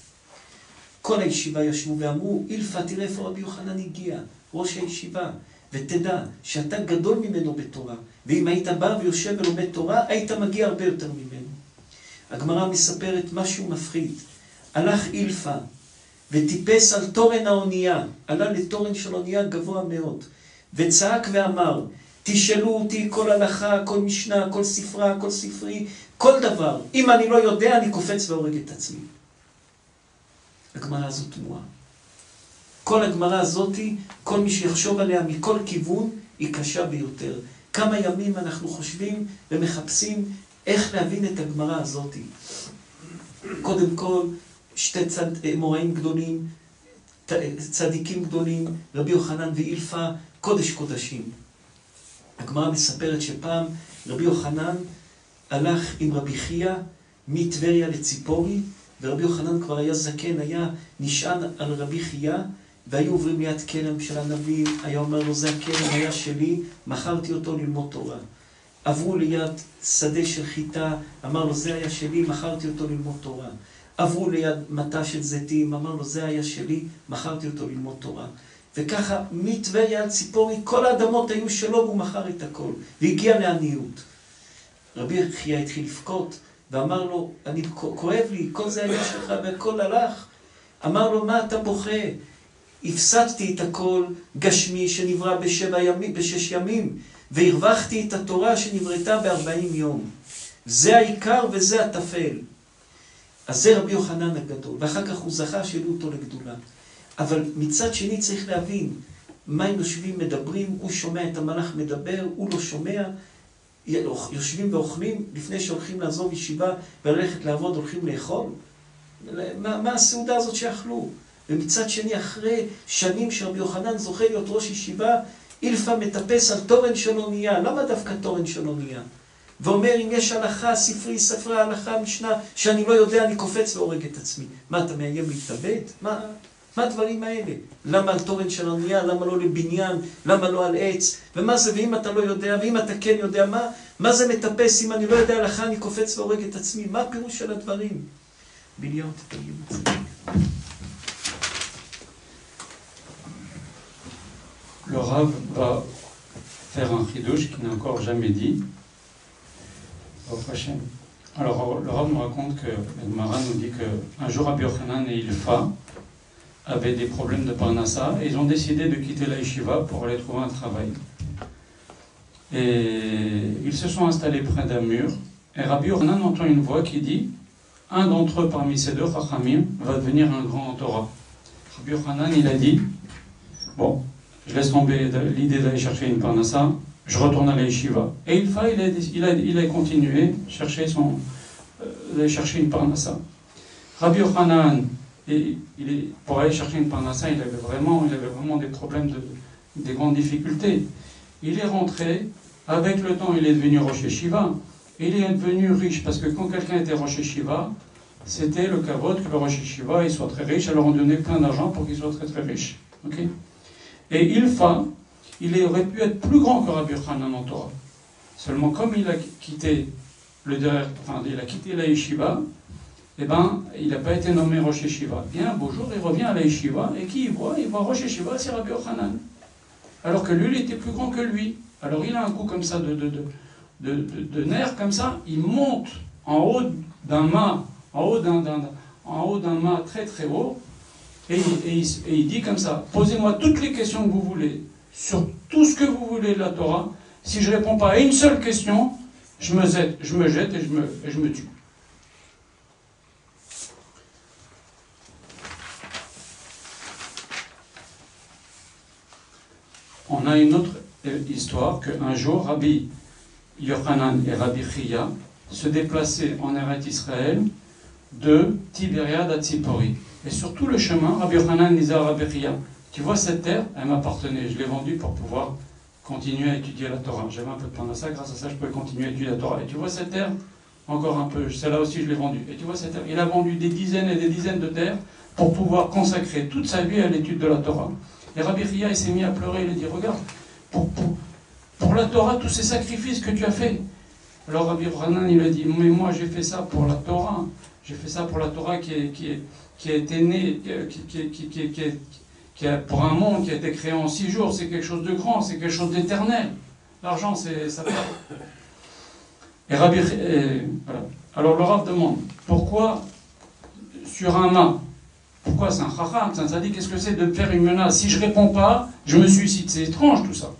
כל הישיבה ישבו ואמרו, אילפה תראה איפה רבי יוחנן הגיע, ראש הישיבה, ותדע שאתה גדול ממנו בתורה, ואם היית בא ויושב ולומד תורה, היית מגיע הרבה יותר ממנו. הגמרא מספרת משהו מפחיד. הלך אילפה וטיפס על תורן האונייה, עלה לתורן של אונייה גבוה מאוד, וצעק ואמר, תשאלו אותי כל הלכה, כל משנה, כל ספרה, כל ספרי, כל דבר. אם אני לא יודע, אני קופץ והורג את עצמי. הגמרא הזאת תמוהה. כל הגמרא הזאת, כל מי שיחשוב עליה מכל כיוון, היא קשה ביותר. כמה ימים אנחנו חושבים ומחפשים איך להבין את הגמרא הזאת. קודם כל, שתי צד, מוראים גדולים, צדיקים גדולים, רבי יוחנן ואילפה, קודש קודשים. הגמרא מספרת שפעם רבי יוחנן הלך עם רבי חייא מטבריה לציפורי, ורבי יוחנן כבר היה זקן, היה נשען על רבי חייא, והיו עוברים ליד כרם של הנביא, היה אומר לו, זה הכרם היה שלי, מכרתי אותו ללמוד תורה. עברו ליד שדה של חיטה, אמר לו, זה היה שלי, מכרתי אותו ללמוד תורה. עברו ליד מטע של זיתים, אמר לו, זה היה שלי, מכרתי אותו ללמוד תורה. וככה, מטבריה עד ציפורי, כל האדמות היו שלו, והוא מכר את הכל, והגיע לעניות. רבי חייא התחיל לבכות, ואמר לו, אני כואב לי, כל זה היה שלך, והכל הלך. אמר לו, מה אתה בוכה? הפסדתי את הכל גשמי שנברא בשבע ימים, בשש ימים, והרווחתי את התורה שנבראתה בארבעים יום. זה העיקר וזה הטפל. אז זה רבי יוחנן הגדול, ואחר כך הוא זכה שהעלו אותו לגדולה. אבל מצד שני צריך להבין, מה הם יושבים מדברים, הוא שומע את המלאך מדבר, הוא לא שומע, יושבים ואוכלים, לפני שהולכים לעזוב ישיבה וללכת לעבוד, הולכים לאכול. מה, מה הסעודה הזאת שאכלו? ומצד שני, אחרי שנים שרבי יוחנן זוכה להיות ראש ישיבה, אילפא מטפס על תורן של אונייה. למה דווקא תורן של אונייה? ואומר, אם יש הלכה, ספרי, ספרי ההלכה, משנה, שאני לא יודע, אני קופץ והורג את עצמי. מה, אתה מאיים להתאבד? מה, מה הדברים האלה? למה על תורן של אונייה? למה לא לבניין? למה לא על עץ? ומה זה, ואם אתה לא יודע, ואם אתה כן יודע, מה, מה זה מטפס? אם אני לא יודע הלכה, אני קופץ והורג את עצמי. מה הפירוש של הדברים? בליון, תתרגם את זה. Le Rav va faire un chidouche qu'il n'a encore jamais dit. Au prochain. Alors, le Rav nous raconte que, le Gemara nous dit qu'un jour, Rabbi Yochanan et Ilfa avaient des problèmes de Parnassa et ils ont décidé de quitter la yeshiva pour aller trouver un travail. Et ils se sont installés près d'un mur et Rabbi Yochanan entend une voix qui dit « Un d'entre eux parmi ces deux Chachamim va devenir un grand en Torah. » Rabbi Yochanan, il a dit « Bon, je laisse tomber l'idée d'aller chercher une Parnassa, je retourne à la yeshiva. » Et Ilfa, il a, il a, il a continué chercher son, euh, d'aller chercher une Parnassa. Rabbi Yochanan, et, il est, pour aller chercher une Parnassa, il avait vraiment, il avait vraiment des problèmes, de, des grandes difficultés. Il est rentré, avec le temps, il est devenu Rosh Yeshiva. Il est devenu riche, parce que quand quelqu'un était Rosh Yeshiva, c'était le kavod que le Rosh Yeshiva il soit très riche, alors on donnait plein d'argent pour qu'il soit très très riche. Okay? Et Ilfa, il aurait pu être plus grand que Rabbi Yochanan en Torah. Seulement, comme il a quitté, le, enfin, il a quitté la yeshiva, eh ben, il n'a pas été nommé Rosh Yeshiva. Bien, un beau jour, il revient à la yeshiva, et qui il voit? Il voit Rosh Yeshiva, c'est Rabbi Yochanan. Alors que lui, il était plus grand que lui. Alors il a un coup comme ça de, de, de, de, de, de nerfs, comme ça, il monte en haut d'un mât, en haut d'un, d'un, en haut d'un mât très très haut, et, et, il, et il dit comme ça, posez-moi toutes les questions que vous voulez, sur tout ce que vous voulez de la Torah. Si je ne réponds pas à une seule question, je me jette, je me jette et je me, et je me tue. On a une autre histoire qu'un jour, Rabbi Yochanan et Rabbi Chia se déplaçaient en Eretz Israël de Tibériade à Tzipori. Et sur tout le chemin, Rabbi Yochanan disait à Rabbi Chia, tu vois cette terre, elle m'appartenait, je l'ai vendue pour pouvoir continuer à étudier la Torah. J'avais un peu de Parnassa, grâce à ça je pouvais continuer à étudier la Torah. Et tu vois cette terre, encore un peu, celle-là aussi je l'ai vendue. Et tu vois cette terre, il a vendu des dizaines et des dizaines de terres pour pouvoir consacrer toute sa vie à l'étude de la Torah. Et Rabbi Chia, il s'est mis à pleurer, il a dit, regarde, pour, pour, pour la Torah, tous ces sacrifices que tu as fait. Alors Rabbi Yochanan, il a dit, mais moi j'ai fait ça pour la Torah, j'ai fait ça pour la Torah qui, est, qui, est, qui a été née, qui, qui, qui, qui, qui, qui a, pour un monde qui a été créé en six jours, c'est quelque chose de grand, c'est quelque chose d'éternel. L'argent, c'est ça part. Et Rabbi, et, voilà. Alors le Rav demande, pourquoi sur un mât? Pourquoi c'est un chacham, c'est un tzaddik, qu'est-ce que c'est de faire une menace? Si je ne réponds pas, je me suicide. C'est étrange tout ça.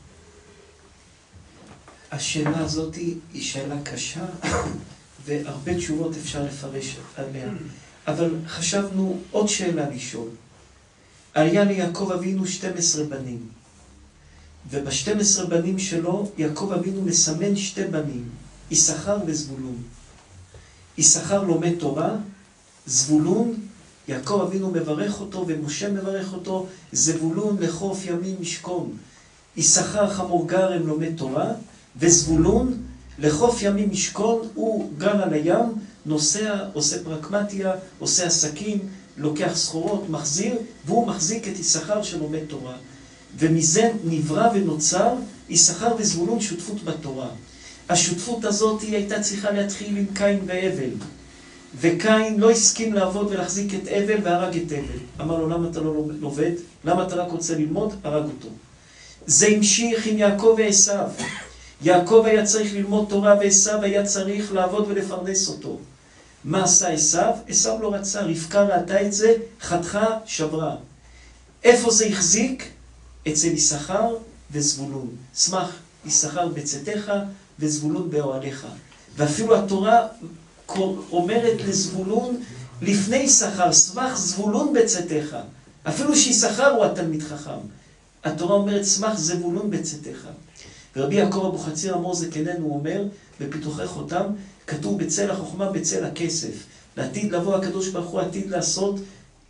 השאלה הזאת היא שאלה קשה, והרבה תשובות אפשר לפרש עליה. אבל חשבנו עוד שאלה לשאול. היה ליעקב אבינו שתים עשרה בנים, וב-שתים עשרה בנים שלו, יעקב אבינו מסמן שתי בנים, יששכר וזבולון. יששכר לומד תורה, זבולון, יעקב אבינו מברך אותו ומשה מברך אותו, זבולון לחוף ימים משכון. יששכר חמור גרם לומד תורה, וזבולון לחוף ימים משכון, הוא גר על הים, נוסע, עושה פרקמטיה, עושה עסקים, לוקח סחורות, מחזיר, והוא מחזיק את יששכר שלומד תורה. ומזה נברא ונוצר יששכר וזבולון שותפות בתורה. השותפות הזאת היא הייתה צריכה להתחיל עם קין והבל. וקין לא הסכים לעבוד ולהחזיק את אבל והרג את אבל. אמר לו, למה אתה לא לומד? למה אתה רק רוצה ללמוד? הרג אותו. זה המשיך עם יעקב ועשיו. יעקב היה צריך ללמוד תורה ועשיו היה צריך לעבוד ולפרנס אותו. מה עשה עשיו? עשיו לא רצה, רבקה ראתה את זה, חתכה, שברה. איפה זה החזיק? אצל יששכר וזבולון. שמח יששכר בצאתך וזבולון באוהליך. ואפילו התורה אומרת לזבולון לפני יששכר, שמח זבולון בצאתך. אפילו שיששכר הוא התלמיד חכם. התורה אומרת שמח זבולון בצאתך. ורבי יעקב אבוחצירא אמור זקננו אומר בפיתוחי חותם, כתוב בצל החוכמה בצל הכסף. לעתיד לבוא הקדוש ברוך הוא עתיד לעשות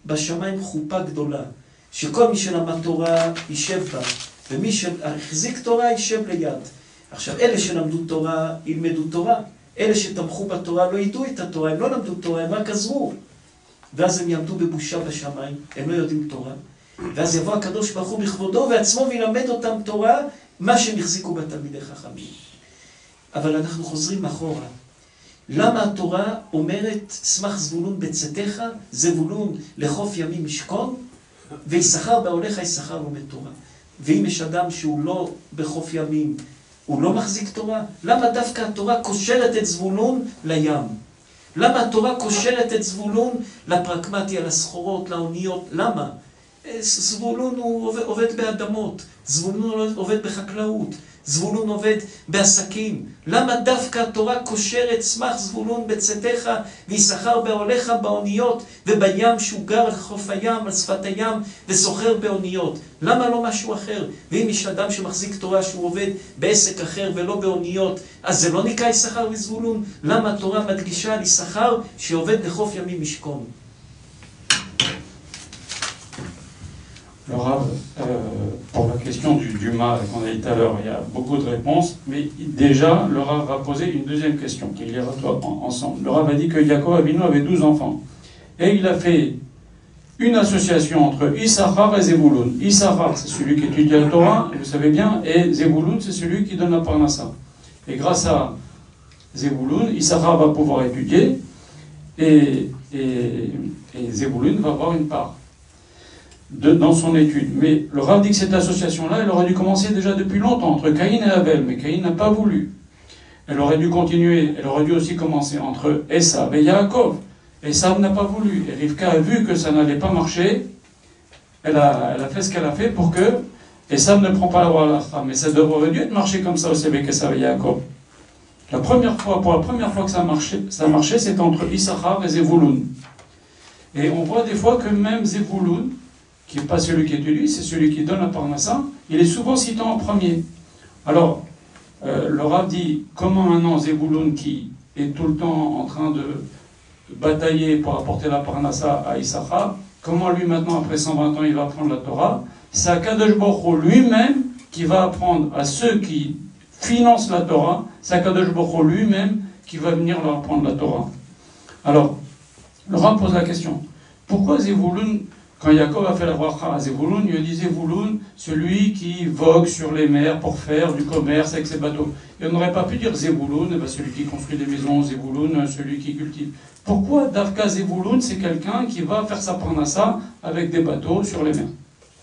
בשמיים חופה גדולה, שכל מי שלמד תורה יישב בה, ומי שהחזיק תורה יישב ליד. עכשיו, אלה שלמדו תורה ילמדו תורה, אלה שתמכו בתורה לא ידעו את התורה, הם לא למדו תורה, הם רק עזרו. ואז הם יעמדו בבושה בשמיים, הם לא יודעים תורה. ואז יבוא הקדוש ברוך הוא בכבודו ועצמו וילמד אותם תורה, מה שהם החזיקו בתלמידי חכמים. אבל אנחנו חוזרים אחורה. למה התורה אומרת, שמח זבולון בצאתך, זבולון לחוף ימים משכון, ויששכר בהולך יששכר לומד תורה. ואם יש אדם שהוא לא בחוף ימים, הוא לא מחזיק תורה, למה דווקא התורה קושרת את זבולון לים? למה התורה קושרת את זבולון לפרקמטיה, לסחורות, לאוניות? למה? זבולון הוא עובד, עובד באדמות, זבולון עובד בחקלאות, זבולון עובד בעסקים. למה דווקא התורה קושרת שמח זבולון בצאתך ויששכר בהולך באוניות ובים שהוא גר על חוף הים, על שפת הים וסוחר באוניות? למה לא משהו אחר? ואם יש אדם שמחזיק תורה שהוא עובד בעסק אחר ולא באוניות, אז זה לא נקרא יששכר וזבולון? למה התורה מדגישה על יששכר שעובד לחוף ימים משכון? Le Rav, euh, pour la question du, du mât qu'on a dit tout à l'heure, il y a beaucoup de réponses, mais déjà, le Rav va poser une deuxième question qui est liée ensemble. Le Rav a dit que Yaakov Avinu avait douze enfants, et il a fait une association entre Issachar et Zebulun. Issachar, c'est celui qui étudie la Torah, vous savez bien, et Zebulun, c'est celui qui donne la parnassa. Et grâce à Zebulun, Issachar va pouvoir étudier, et, et, et Zebulun va avoir une part De, dans son étude. Mais le Rav dit que cette association-là, elle aurait dû commencer déjà depuis longtemps, entre Caïn et Abel, mais Caïn n'a pas voulu. Elle aurait dû continuer, elle aurait dû aussi commencer entre Esav et Yaakov. Esav n'a pas voulu. Et Rivka a vu que ça n'allait pas marcher, elle a, elle a fait ce qu'elle a fait pour que Esav ne prend pas la voie à la femme. Mais ça aurait dû être marché comme ça aussi avec Esav et Yaakov. La première fois, pour la première fois que ça marchait, ça marchait, c'était entre Issachar et Zevulun. Et on voit des fois que même Zevulun, qui n'est pas celui qui étudie, c'est celui qui donne la parnassa, il est souvent cité en premier. Alors, euh, le Rav dit, comment maintenant Zebulun, qui est tout le temps en train de batailler pour apporter la parnassa à Issachar, comment lui maintenant, après cent vingt ans, il va apprendre la Torah? C'est Akadosh Baruch Hu lui-même qui va apprendre à ceux qui financent la Torah, c'est Akadosh Baruch Hu lui-même qui va venir leur apprendre la Torah. Alors, le Rav pose la question, pourquoi Zebulun, quand Yaakov a fait la bracha à Zebulun, il lui dit Zebulun, celui qui vogue sur les mers pour faire du commerce avec ses bateaux. Et on n'aurait pas pu dire Zebulun, eh ben celui qui construit des maisons, Zebulun, celui qui cultive. Pourquoi Davka Zebulun, c'est quelqu'un qui va faire sa parnassa avec des bateaux sur les mers?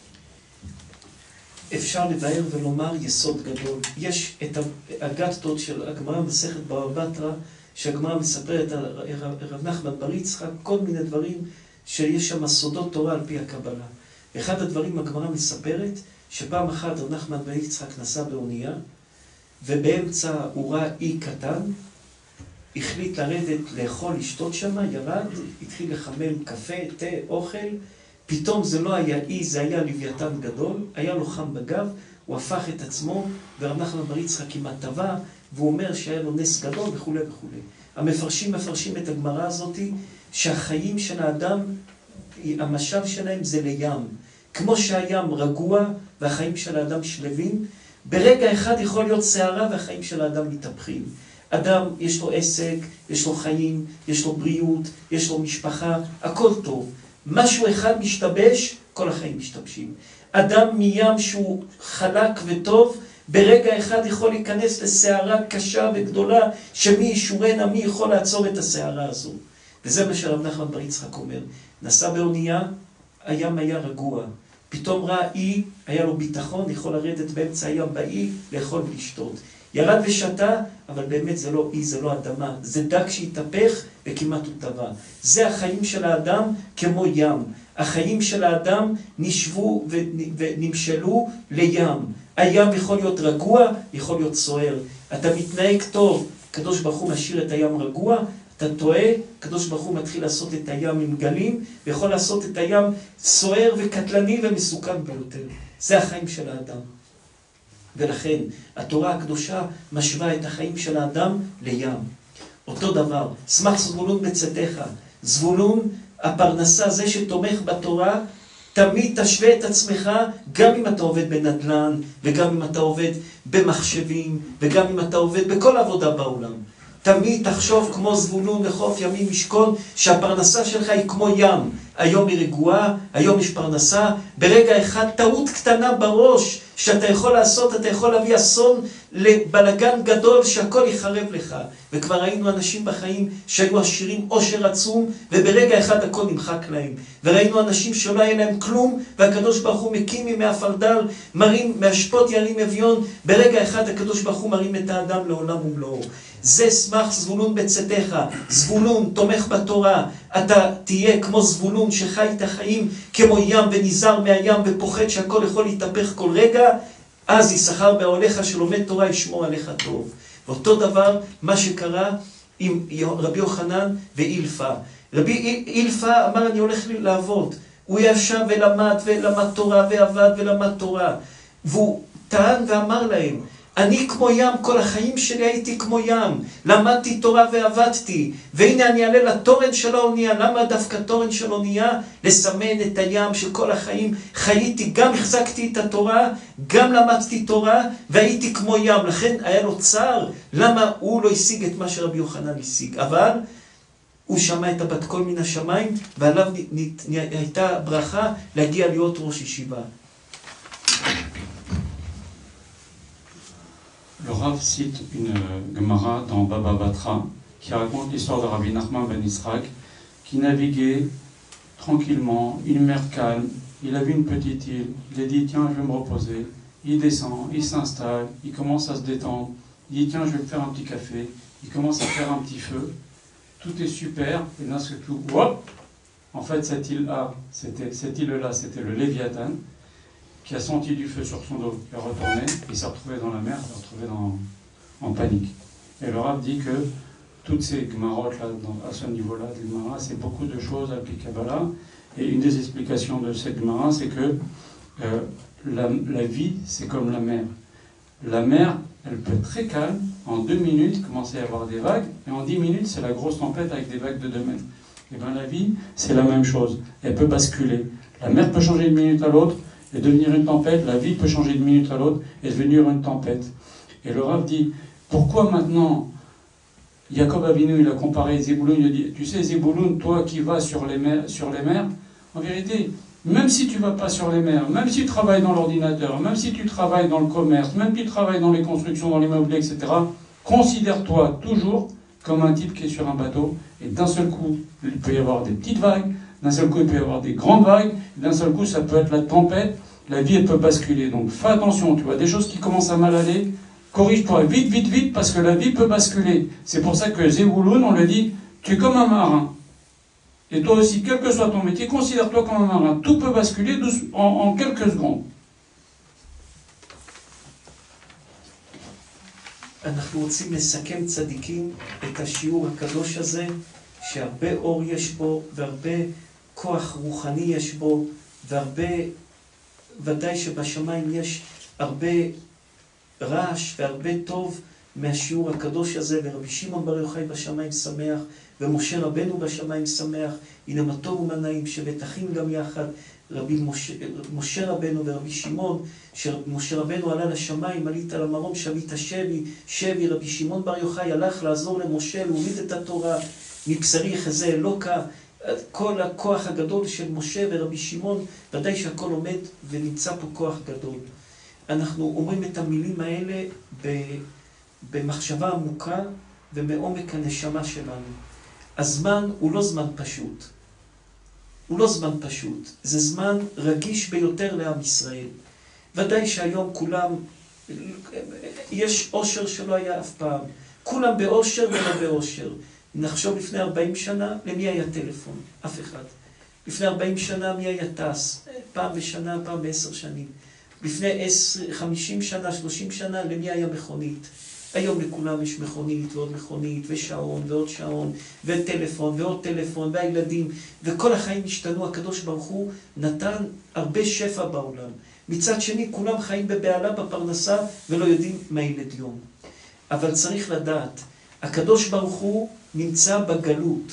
אפשר לבאר ולומר יסוד גדול. יש את הגתות של הגמרא מסכת בבא בתרא, שהגמרא מספרת על רב נחמן בר יצחק, כל מיני דברים שיש שם סודות תורה על פי הקבלה. אחד הדברים הגמרא מספרת, שפעם אחת רב נחמן בר יצחק נסע באונייה, ובאמצע הוא ראה אי קטן, החליט לרדת לאכול, לשתות שם, ירד, התחיל לחמם קפה, תה, אוכל, פתאום זה לא היה אי, זה היה לוויתן גדול, היה לו חם בגב, הוא הפך את עצמו, ורב נחמן בר יצחק כמעט טבע, והוא אומר שהיה לו נס גדול וכו' וכו'. המפרשים מפרשים את הגמרא הזאת, שהחיים של האדם, המשאב שלהם זה לים. כמו שהים רגוע והחיים של האדם שלווים, ברגע אחד יכול להיות שערה והחיים של האדם מתהפכים. אדם יש לו עסק, יש לו חיים, יש לו בריאות, יש לו משפחה, הכל טוב. משהו אחד משתבש, כל החיים משתבשים. אדם מים שהוא חלק וטוב, ברגע אחד יכול להיכנס לשערה קשה וגדולה, שמי ישורנה, מי יכול לעצור את השערה הזו. וזה מה שרב נחמן בר יצחק אומר. נסע באונייה, הים היה רגוע. פתאום ראה אי, היה לו ביטחון, יכול לרדת באמצע הים באי, לאכול ולשתות. ירד ושתה, אבל באמת זה לא אי, זה לא אדמה. זה דג שהתהפך וכמעט הוא טבע. זה החיים של האדם כמו ים. החיים של האדם נשבו ונמשלו לים. הים יכול להיות רגוע, יכול להיות סוער. אתה מתנהג טוב, הקדוש ברוך הוא משאיר את הים רגוע, אתה טועה, הקדוש ברוך הוא מתחיל לעשות את הים עם גלים, ויכול לעשות את הים סוער וקטלני ומסוכן ביותר. זה החיים של האדם. ולכן, התורה הקדושה משווה את החיים של האדם לים. אותו דבר, שמח זבולון בצאתך. זבולון, הפרנסה, זה שתומך בתורה, תמיד תשווה את עצמך, גם אם אתה עובד בנדל"ן, וגם אם אתה עובד במחשבים, וגם אם אתה עובד בכל עבודה בעולם. תמיד תחשוב כמו זבולון לחוף ימים משכון, שהפרנסה שלך היא כמו ים. היום היא רגועה, היום יש פרנסה, ברגע אחד טעות קטנה בראש שאתה יכול לעשות, אתה יכול להביא אסון לבלגן גדול שהכל יחרב לך. וכבר ראינו אנשים בחיים שהיו עשירים עושר עצום, וברגע אחד הכל נמחק להם. וראינו אנשים שלא היה להם כלום, והקדוש ברוך הוא מקים ממי הפרדל, מרים, מהשפוט ירים אביון, ברגע אחד הקדוש ברוך הוא מרים את האדם לעולם ומלואו. זה שמח זבולון בצאתך, זבולון תומך בתורה, אתה תהיה כמו זבולון שחי את החיים כמו ים ונזהר מהים ופוחד שהכל יכול להתהפך כל רגע, אז יששכר באוהליך שלומד תורה ישמור עליך טוב. ואותו דבר מה שקרה עם רבי יוחנן ואילפה. רבי אילפה אמר אני הולך לעבוד, הוא ישב ולמד ולמד תורה ועבד ולמד תורה, והוא טען ואמר להם, אני כמו ים, כל החיים שלי הייתי כמו ים, למדתי תורה ועבדתי, והנה אני אעלה לתורן של האונייה. למה דווקא תורן של האונייה? לסמן את הים שכל החיים חייתי, גם החזקתי את התורה, גם למדתי תורה, והייתי כמו ים. לכן היה לו צער, למה הוא לא השיג את מה שרבי יוחנן השיג. אבל הוא שמע את הבת קול מן השמיים, ועליו הייתה ברכה להגיע להיות ראש ישיבה. Le Rav cite une Gemara dans Baba Batra qui raconte l'histoire de Rabbi Nachman ben Israq qui naviguait tranquillement, une mer calme, il a vu une petite île, il a dit tiens je vais me reposer, il descend, il s'installe, il commence à se détendre, il dit tiens je vais me faire un petit café, il commence à faire un petit feu, tout est super, et d'un seul coup, hop, en fait cette île-là, c'était, cette île-là c'était le Léviathan, qui a senti du feu sur son dos, qui est retourné, il s'est retrouvé dans la mer, il s'est retrouvé dans, en panique. Et le Rav dit que toutes ces Gemarotes là, à ce niveau-là, des Gemara, c'est beaucoup de choses applicables là. Et une des explications de cette Gemara, c'est que euh, la, la vie, c'est comme la mer. La mer, elle peut être très calme, en deux minutes, commencer à y avoir des vagues, et en dix minutes, c'est la grosse tempête avec des vagues de deux mètres. Et bien la vie, c'est la même chose. Elle peut basculer. La mer peut changer d'une minute à l'autre, et devenir une tempête, la vie peut changer d'une minute à l'autre et devenir une tempête. Et le Rav dit, pourquoi maintenant, Jacob Avinu, il a comparé Zébouloun, il a dit, tu sais Zébouloun, toi qui vas sur les mers, sur les mers, en vérité, même si tu ne vas pas sur les mers, même si tu travailles dans l'ordinateur, même si tu travailles dans le commerce, même si tu travailles dans les constructions, dans l'immobilier, et cetera, considère-toi toujours comme un type qui est sur un bateau, et d'un seul coup, il peut y avoir des petites vagues, d'un seul coup, il peut y avoir des grandes vagues. D'un seul coup, ça peut être la tempête. La vie, elle peut basculer. Donc, fais attention. Tu vois, des choses qui commencent à mal aller, corrige-toi vite, vite, vite, parce que la vie peut basculer. C'est pour ça que Zébouloun, on le dit, tu es comme un marin. Et toi aussi, quel que soit ton métier, considère-toi comme un marin. Tout peut basculer en, en quelques secondes. אנחנו רוצים לסכם צדיקים את השיעור הקדוש הזה, שהרבה אור יש בו, והרבה כוח רוחני יש בו, והרבה, ודאי שבשמיים יש הרבה רעש והרבה טוב מהשיעור הקדוש הזה, ורבי שמעון בר יוחאי בשמיים שמח, ומשה רבנו בשמיים שמח, הנה מה טוב ומה נעים, שבט אחים גם יחד, רבי משה, משה רבנו ורבי שמעון, שמשה רבנו עלה לשמיים, עלית למרום, שבית שבי, שבי, רבי שמעון בר יוחאי הלך לעזור למשה, להוריד את התורה, מבשרי חזה אלוקה, כל הכוח הגדול של משה ורבי שמעון, ודאי שהכל עומד ונמצא פה כוח גדול. אנחנו אומרים את המילים האלה במחשבה עמוקה ומעומק הנשמה שלנו. הזמן הוא לא זמן פשוט. הוא לא זמן פשוט. זה זמן רגיש ביותר לעם ישראל. ודאי שהיום כולם, יש עושר שלא היה אף פעם. כולם בעושר ולא בעושר. נחשוב לפני ארבעים שנה, למי היה טלפון? אף אחד. לפני ארבעים שנה, מי היה טס? פעם בשנה, פעם בעשר שנים. לפני חמישים שנה, שלושים שנה, למי היה מכונית? היום לכולם יש מכונית ועוד מכונית ושעון ועוד שעון וטלפון ועוד טלפון והילדים, וכל החיים השתנו. הקדוש ברוך הוא נתן הרבה שפע בעולם. מצד שני, כולם חיים בבעלה, בפרנסה, ולא יודעים מה ילד יום. אבל צריך לדעת, הקדוש ברוך הוא נמצא בגלות.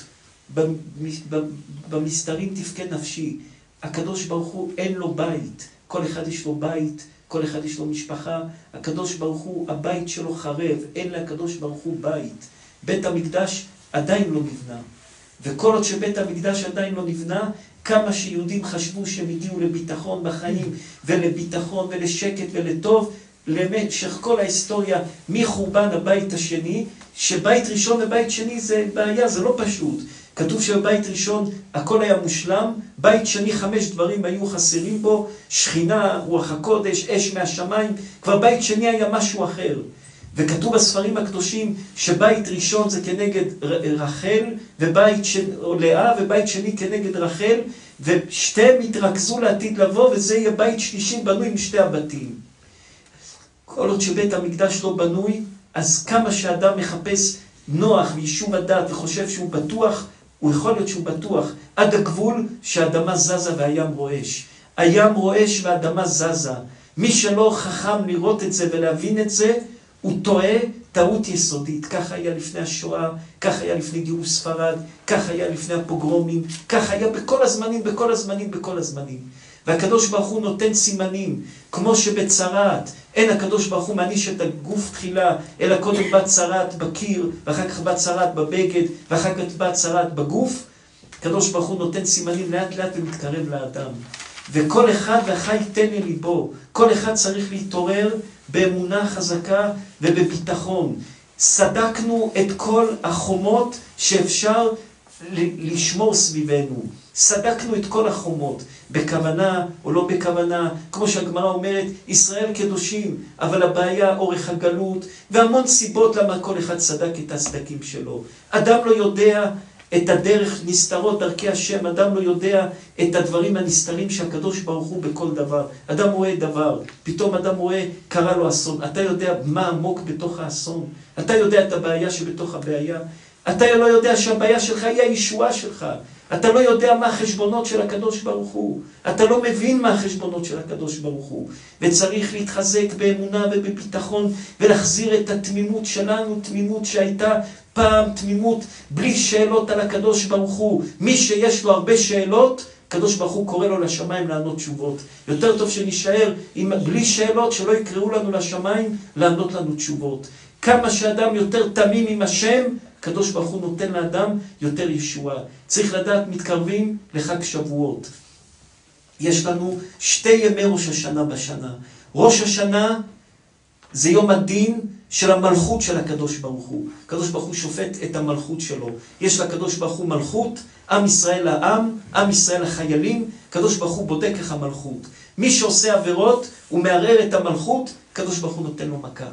במסתרים תפקד נפשי. הקדוש ברוך הוא אין לו בית. כל אחד יש לו בית, כל אחד יש לו משפחה. הקדוש ברוך הוא, הבית שלו חרב, אין לקדוש ברוך הוא בית. בית המקדש עדיין לא נבנה. וכל עוד שבית המקדש עדיין לא נבנה, כמה שיהודים חשבו שהם הגיעו לביטחון בחיים, ולביטחון ולשקט ולטוב, למשך כל ההיסטוריה מחורבן הבית השני, שבית ראשון ובית שני זה בעיה, זה לא פשוט. כתוב שבבית ראשון הכל היה מושלם, בית שני חמש דברים היו חסרים בו, שכינה, רוח הקודש, אש מהשמיים, כבר בית שני היה משהו אחר. וכתוב בספרים הקדושים שבית ראשון זה כנגד רחל, ובית שני, או לאה, ובית שני כנגד רחל, ושתיהם התרכזו לעתיד לבוא, וזה יהיה בית שלישי בנוי משתי הבתים. כל עוד שבית המקדש לא בנוי, אז כמה שאדם מחפש נוח ויישוב הדעת וחושב שהוא בטוח, הוא יכול להיות שהוא בטוח עד הגבול שהאדמה זזה והים רועש. הים רועש והאדמה זזה. מי שלא חכם לראות את זה ולהבין את זה, הוא טועה טעות יסודית. כך היה לפני השואה, כך היה לפני גירוש ספרד, כך היה לפני הפוגרומים, כך היה בכל הזמנים, בכל הזמנים, בכל הזמנים. והקדוש ברוך הוא נותן סימנים, כמו שבצרת, אין הקדוש ברוך הוא מעניש את הגוף תחילה, אלא קודם בא צרת בקיר, ואחר כך בא צרת בבגד, ואחר כך בא צרת בגוף. הקדוש ברוך הוא נותן סימנים לאט לאט ומתקרב לאדם. וכל אחד והחי ייתן לליבו, כל אחד צריך להתעורר באמונה חזקה ובביטחון. סדקנו את כל החומות שאפשר לשמור סביבנו. סדקנו את כל החומות, בכוונה או לא בכוונה, כמו שהגמרא אומרת, ישראל קדושים, אבל הבעיה אורך הגלות, והמון סיבות למה כל אחד סדק את הסדקים שלו. אדם לא יודע את הדרך, נסתרות דרכי השם, אדם לא יודע את הדברים הנסתרים שהקדוש ברוך הוא בכל דבר. אדם רואה דבר, פתאום אדם רואה, קרה לו אסון. אתה יודע מה עמוק בתוך האסון? אתה יודע את הבעיה שבתוך הבעיה? אתה לא יודע שהבעיה שלך היא הישועה שלך. אתה לא יודע מה החשבונות של הקדוש ברוך הוא. אתה לא מבין מה החשבונות של הקדוש ברוך הוא. וצריך להתחזק באמונה ובביטחון ולהחזיר את התמימות שלנו, תמימות שהייתה פעם, תמימות בלי שאלות על הקדוש ברוך הוא. מי שיש לו הרבה שאלות, הקדוש ברוך הוא קורא לו לשמיים לענות תשובות. יותר טוב שנשאר עם, בלי שאלות, שלא יקראו לנו לשמיים לענות לנו תשובות. כמה שאדם יותר תמים עם השם, הקדוש ברוך הוא נותן לאדם יותר ישועה. צריך לדעת, מתקרבים לחג שבועות. יש לנו שתי ימי ראש השנה בשנה. ראש השנה זה יום הדין של המלכות של הקדוש ברוך הוא. הקדוש ברוך הוא שופט את המלכות שלו. יש לקדוש ברוך הוא מלכות, עם ישראל העם, עם ישראל החיילים, הקדוש ברוך הוא בודק איך המלכות. מי שעושה עבירות, הוא מערער את המלכות, הקדוש ברוך הוא נותן לו מכה.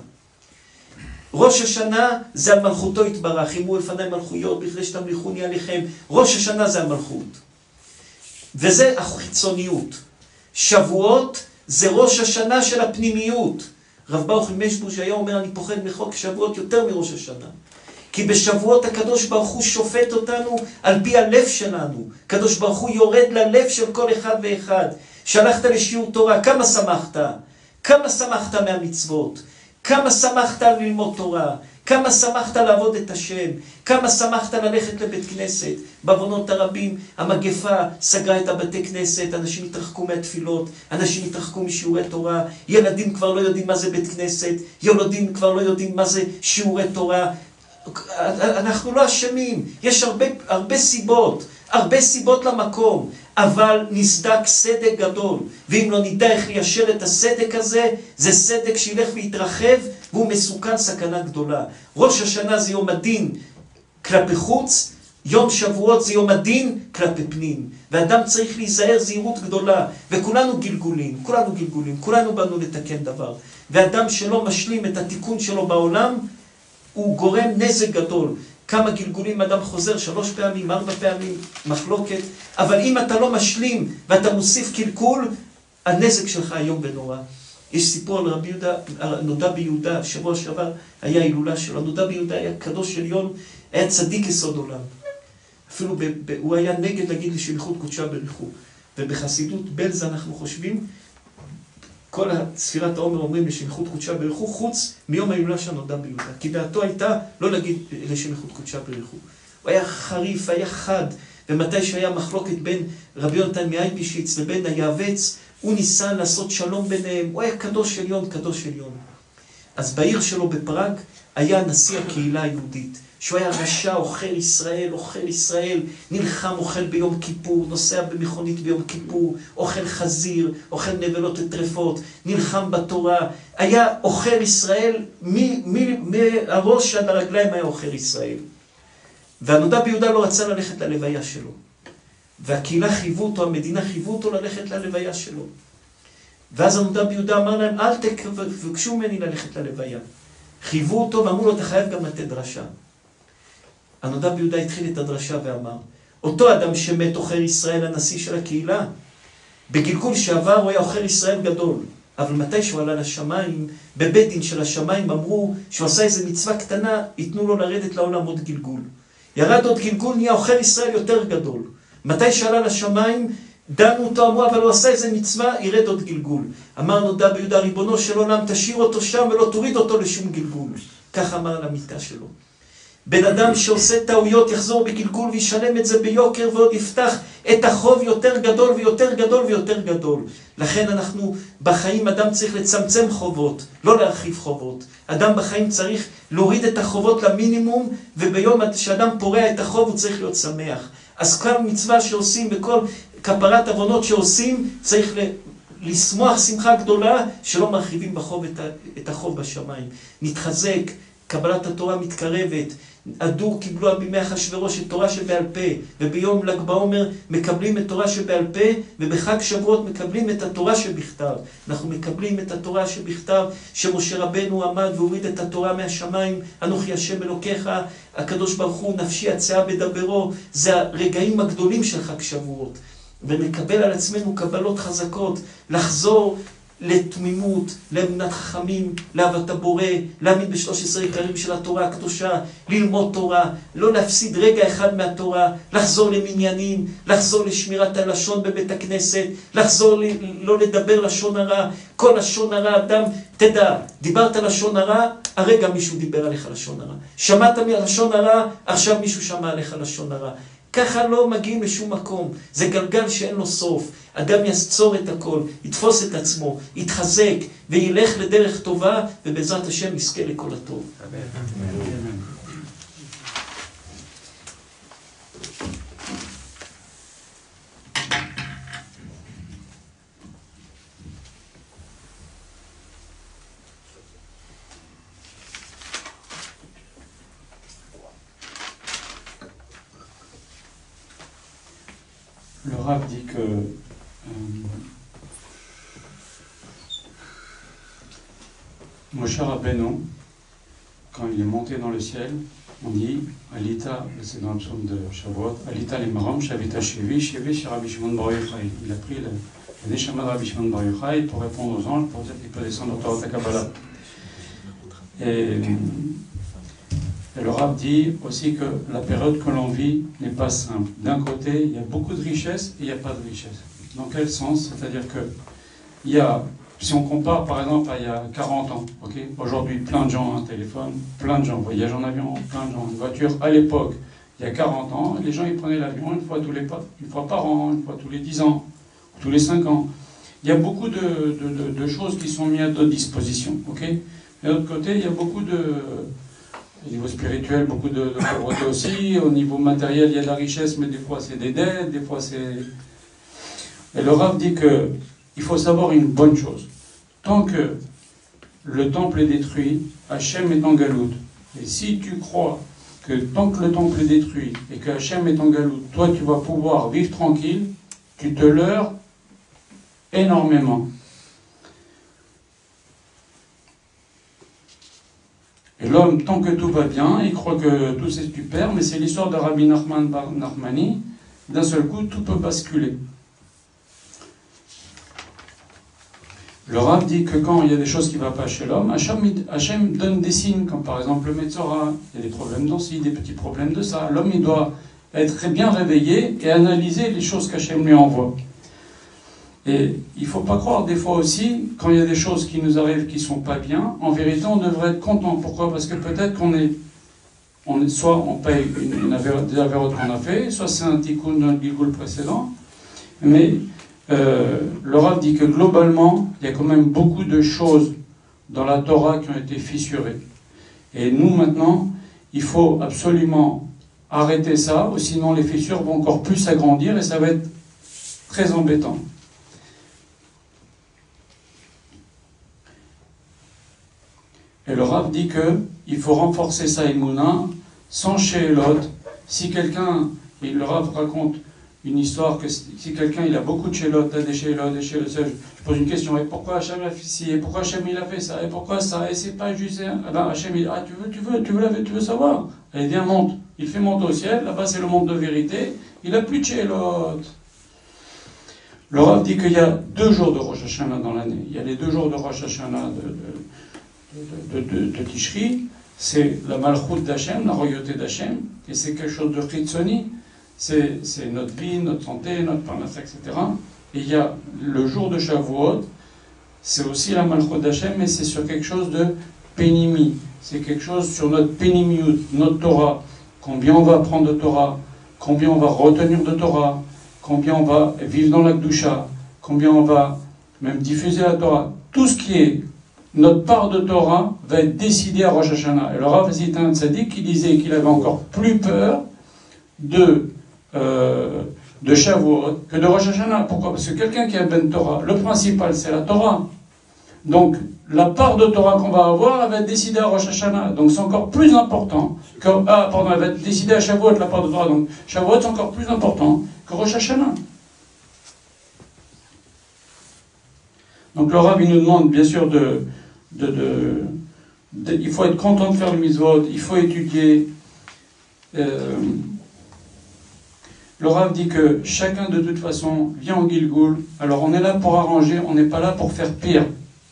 ראש השנה זה המלכותו יתברך, אמרו לפני מלכויות, בכדי שתמליכוני עליכם. ראש השנה זה המלכות. וזה החיצוניות. שבועות זה ראש השנה של הפנימיות. רב ברוך משבוש היה אומר, אני פוחד מחוק שבועות יותר מראש השנה. כי בשבועות הקדוש ברוך הוא שופט אותנו על פי הלב שלנו. הקדוש ברוך הוא יורד ללב של כל אחד ואחד. שלחת לשיעור תורה, כמה שמחת? כמה שמחת מהמצוות? כמה שמחת ללמוד תורה? כמה שמחת לעבוד את השם? כמה שמחת ללכת לבית כנסת? בעוונות הרבים, המגפה סגרה את הבתי כנסת, אנשים התרחקו מהתפילות, אנשים התרחקו משיעורי תורה, ילדים כבר לא יודעים מה זה בית כנסת, ילדים כבר לא יודעים מה זה שיעורי תורה. אנחנו לא אשמים, יש הרבה, הרבה סיבות, הרבה סיבות למקום, אבל נסדק סדק גדול, ואם לא נדע איך ליישר את הסדק הזה, זה סדק שילך ויתרחב, והוא מסוכן סכנה גדולה. ראש השנה זה יום הדין כלפי חוץ, יום שבועות זה יום הדין כלפי פנים, ואדם צריך להיזהר זהירות גדולה, וכולנו גלגולים, כולנו גלגולים, כולנו באנו לתקן דבר, ואדם שלא משלים את התיקון שלו בעולם, הוא גורם נזק גדול. כמה גלגולים אדם חוזר, שלוש פעמים, ארבע פעמים, מחלוקת, אבל אם אתה לא משלים ואתה מוסיף קלקול, הנזק שלך היום ונורא. יש סיפור על רבי יהודה, נודע ביהודה, שבוע שעבר היה הילולה שלו. נודע ביהודה היה קדוש עליון, היה צדיק יסוד עולם. אפילו ב, ב, הוא היה נגד להגיד לשליחות קודשה בריחו. ובחסידות בלז אנחנו חושבים, כל ספירת העומר אומרים לשליחות קודשה בריחו, חוץ מיום ההילולה של נודע ביהודה. כי דעתו הייתה לא להגיד לשליחות קודשה בריחו. הוא היה חריף, היה חד, ומתי שהיה מחלוקת בין רבי יונתן מאייבישיץ לבין היעבץ, הוא ניסה לעשות שלום ביניהם, הוא היה קדוש עליון, קדוש עליון. אז בעיר שלו בפראג היה נשיא הקהילה היהודית, שהוא היה רשע, אוכל ישראל, אוכל ישראל, נלחם, אוכל ביום כיפור, נוסע במכונית ביום כיפור, אוכל חזיר, אוכל נבלות וטרפות, נלחם בתורה, היה אוכל ישראל, מהראש עד הרגליים היה אוכל ישראל. והנודע ביהודה לא רצה ללכת ללוויה שלו. והקהילה חייבו אותו, המדינה חייבו אותו ללכת ללוויה שלו. ואז הנודע ביהודה אמר להם, אל תבקשו ממני ללכת ללוויה. חייבו אותו ואמרו לו, אתה חייב גם לתת דרשה. הנודע ביהודה התחיל את הדרשה ואמר, אותו אדם שמת אוכל ישראל, הנשיא של הקהילה, בגלגול שעבר הוא היה אוכל ישראל גדול. אבל מתי שהוא עלה לשמיים, בבית דין של השמיים אמרו שהוא עשה איזה מצווה קטנה, ייתנו לו לרדת לעולם עוד גלגול. ירד עוד גלגול, נהיה אוכל ישראל יותר גדול. מתי שעלה לשמיים, דנו אותו, אמרו, אבל הוא עשה איזה מצווה, ירד עוד גלגול. אמר נודע ביהודה, ריבונו של עולם, תשאיר אותו שם ולא תוריד אותו לשום גלגול. כך אמר על המיטה שלו. בן אדם שעושה טעויות יחזור בגלגול וישלם את זה ביוקר ועוד יפתח את החוב יותר גדול ויותר גדול ויותר גדול. לכן אנחנו בחיים, אדם צריך לצמצם חובות, לא להרחיב חובות. אדם בחיים צריך להוריד את החובות למינימום, וביום שאדם פורע את החוב הוא צריך להיות שמח. אז כל מצווה שעושים וכל כפרת עוונות שעושים, צריך לשמוח שמחה גדולה שלא מרחיבים בחוב את החוב בשמיים. נתחזק, קבלת התורה מתקרבת, הדור קיבלו בימי אחשוורוש את תורה שבעל פה, וביום ל"ג בעומר מקבלים את תורה שבעל פה, ובחג שבועות מקבלים את התורה שבכתב. אנחנו מקבלים את התורה שבכתב, שמשה רבנו עמד והוריד את התורה מהשמיים, אנוכי השם אלוקיך, הקדוש ברוך הוא נפשי הצעה בדברו. זה הרגעים הגדולים של חג שבועות. ונקבל על עצמנו קבלות חזקות, לחזור לתמימות, לאמונת חכמים, לאהבת הבורא, להאמין בשלוש עשרה עיקרים של התורה הקדושה, ללמוד תורה, לא להפסיד רגע אחד מהתורה, לחזור למניינים, לחזור לשמירת הלשון בבית הכנסת, לחזור ל... לא לדבר לשון הרע. כל לשון הרע, אדם, תדע, דיברת לשון הרע, הרגע מישהו דיבר עליך לשון הרע. שמעת מלשון הרע, עכשיו מישהו שמע עליך לשון הרע. ככה לא מגיעים לשום מקום. זה גלגל שאין לו סוף. אדם יסצור את הכל, יתפוס את עצמו, יתחזק וילך לדרך טובה, ובעזרת השם נזכה לכל הטוב. אמן. Le Rav dit que euh, Moshe Rabbeinu, quand il est monté dans le ciel, on dit Alita, c'est dans le psaume de Shavuot, Alita les maram, Shavita Shevi, Shevi, chez Rabbi Shimon Bar Yochai. Il a pris le, le Neshama de Rabbi Shimon Bar Yochai pour répondre aux anges, pour dire qu'il peut descendre au Torah de Kabbalah. Et, et le Rav dit aussi que la période que l'on vit n'est pas simple. D'un côté, il y a beaucoup de richesse et il n'y a pas de richesse. Dans quel sens? C'est-à-dire que il y a, si on compare par exemple à il y a quarante ans, okay, aujourd'hui plein de gens ont un téléphone, plein de gens voyagent en avion, plein de gens ont une voiture. À l'époque, il y a quarante ans, les gens ils prenaient l'avion une fois tous les une fois par an, une fois tous les dix ans, tous les cinq ans. Il y a beaucoup de, de, de, de choses qui sont mises à notre disposition. Okay. De l'autre côté, il y a beaucoup de Au niveau spirituel, beaucoup de, de pauvreté aussi. Au niveau matériel, il y a de la richesse, mais des fois c'est des dettes, des fois c'est... Et le Rav dit qu'il faut savoir une bonne chose. Tant que le temple est détruit, Hachem est en galoute. Et si tu crois que tant que le temple est détruit et que Hachem est en galoute, toi tu vas pouvoir vivre tranquille, tu te leurres énormément. Et l'homme, tant que tout va bien, il croit que tout c'est super, mais c'est l'histoire de Rabbi Nachman bar Nachmani. D'un seul coup, tout peut basculer. Le Rav dit que quand il y a des choses qui ne vont pas chez l'homme, Hachem donne des signes, comme par exemple le Metzora, il y a des problèmes dans ci, des petits problèmes de ça. L'homme, il doit être bien réveillé et analyser les choses qu'Hachem lui envoie. Et il ne faut pas croire des fois aussi, quand il y a des choses qui nous arrivent qui ne sont pas bien, en vérité on devrait être content. Pourquoi? Parce que peut-être qu'on est on, soit on paye une, une avéro, des avérotes qu'on a fait, soit c'est un tikkun d'un Gilgul précédent. Mais euh, le Rav dit que globalement, il y a quand même beaucoup de choses dans la Torah qui ont été fissurées. Et nous, maintenant, il faut absolument arrêter ça, ou sinon les fissures vont encore plus s'agrandir et ça va être très embêtant. Et le Rav dit qu'il faut renforcer sa émouna sans shéelot. Si quelqu'un, et le Rav raconte une histoire que si quelqu'un il a beaucoup de shéelot, des shéelot, des shéelot, je pose une question, et pourquoi Hachem a fait ci, et pourquoi Hachem il a fait ça, et pourquoi ça, et c'est pas juste, eh ben Hachem il, ah tu veux, tu veux, tu veux, tu veux savoir, allez viens monte, il fait monter au ciel, là-bas c'est le monde de vérité, il a plus de shéelot. Le Rav dit qu'il y a deux jours de Rosh Hashanah dans l'année, il y a les deux jours de Rosh Hashanah de, de de, de, de, de Tishri, c'est la malchoute d'Hachem, la royauté d'Hachem, et c'est quelque chose de Chitzoni, c'est notre vie, notre santé, notre parnasse, et cetera. Et il y a le jour de Shavuot, c'est aussi la malchoute d'Hachem, mais c'est sur quelque chose de pénimi, c'est quelque chose sur notre pénimiut, notre Torah, combien on va apprendre de Torah, combien on va retenir de Torah, combien on va vivre dans la Kedusha, combien on va même diffuser la Torah, tout ce qui est notre part de Torah va être décidée à Rosh Hashanah. Et le Rav Zitan Tzadik qui disait qu'il avait encore plus peur de, euh, de Shavuot que de Rosh Hashanah. Pourquoi? Parce que quelqu'un qui a Ben Torah, le principal c'est la Torah. Donc la part de Torah qu'on va avoir, elle va être décidée à Rosh Hashanah. Donc c'est encore plus important que... Ah, pardon, elle va être décidée à Shavuot, la part de Torah. Donc Shavuot c'est encore plus important que Rosh Hashanah. Donc le Rav il nous demande bien sûr de... De, de, de, il faut être content de faire le mitzvot, il faut étudier. Euh, le Rav dit que chacun de toute façon vient au Gilgul, alors on est là pour arranger, on n'est pas là pour faire pire.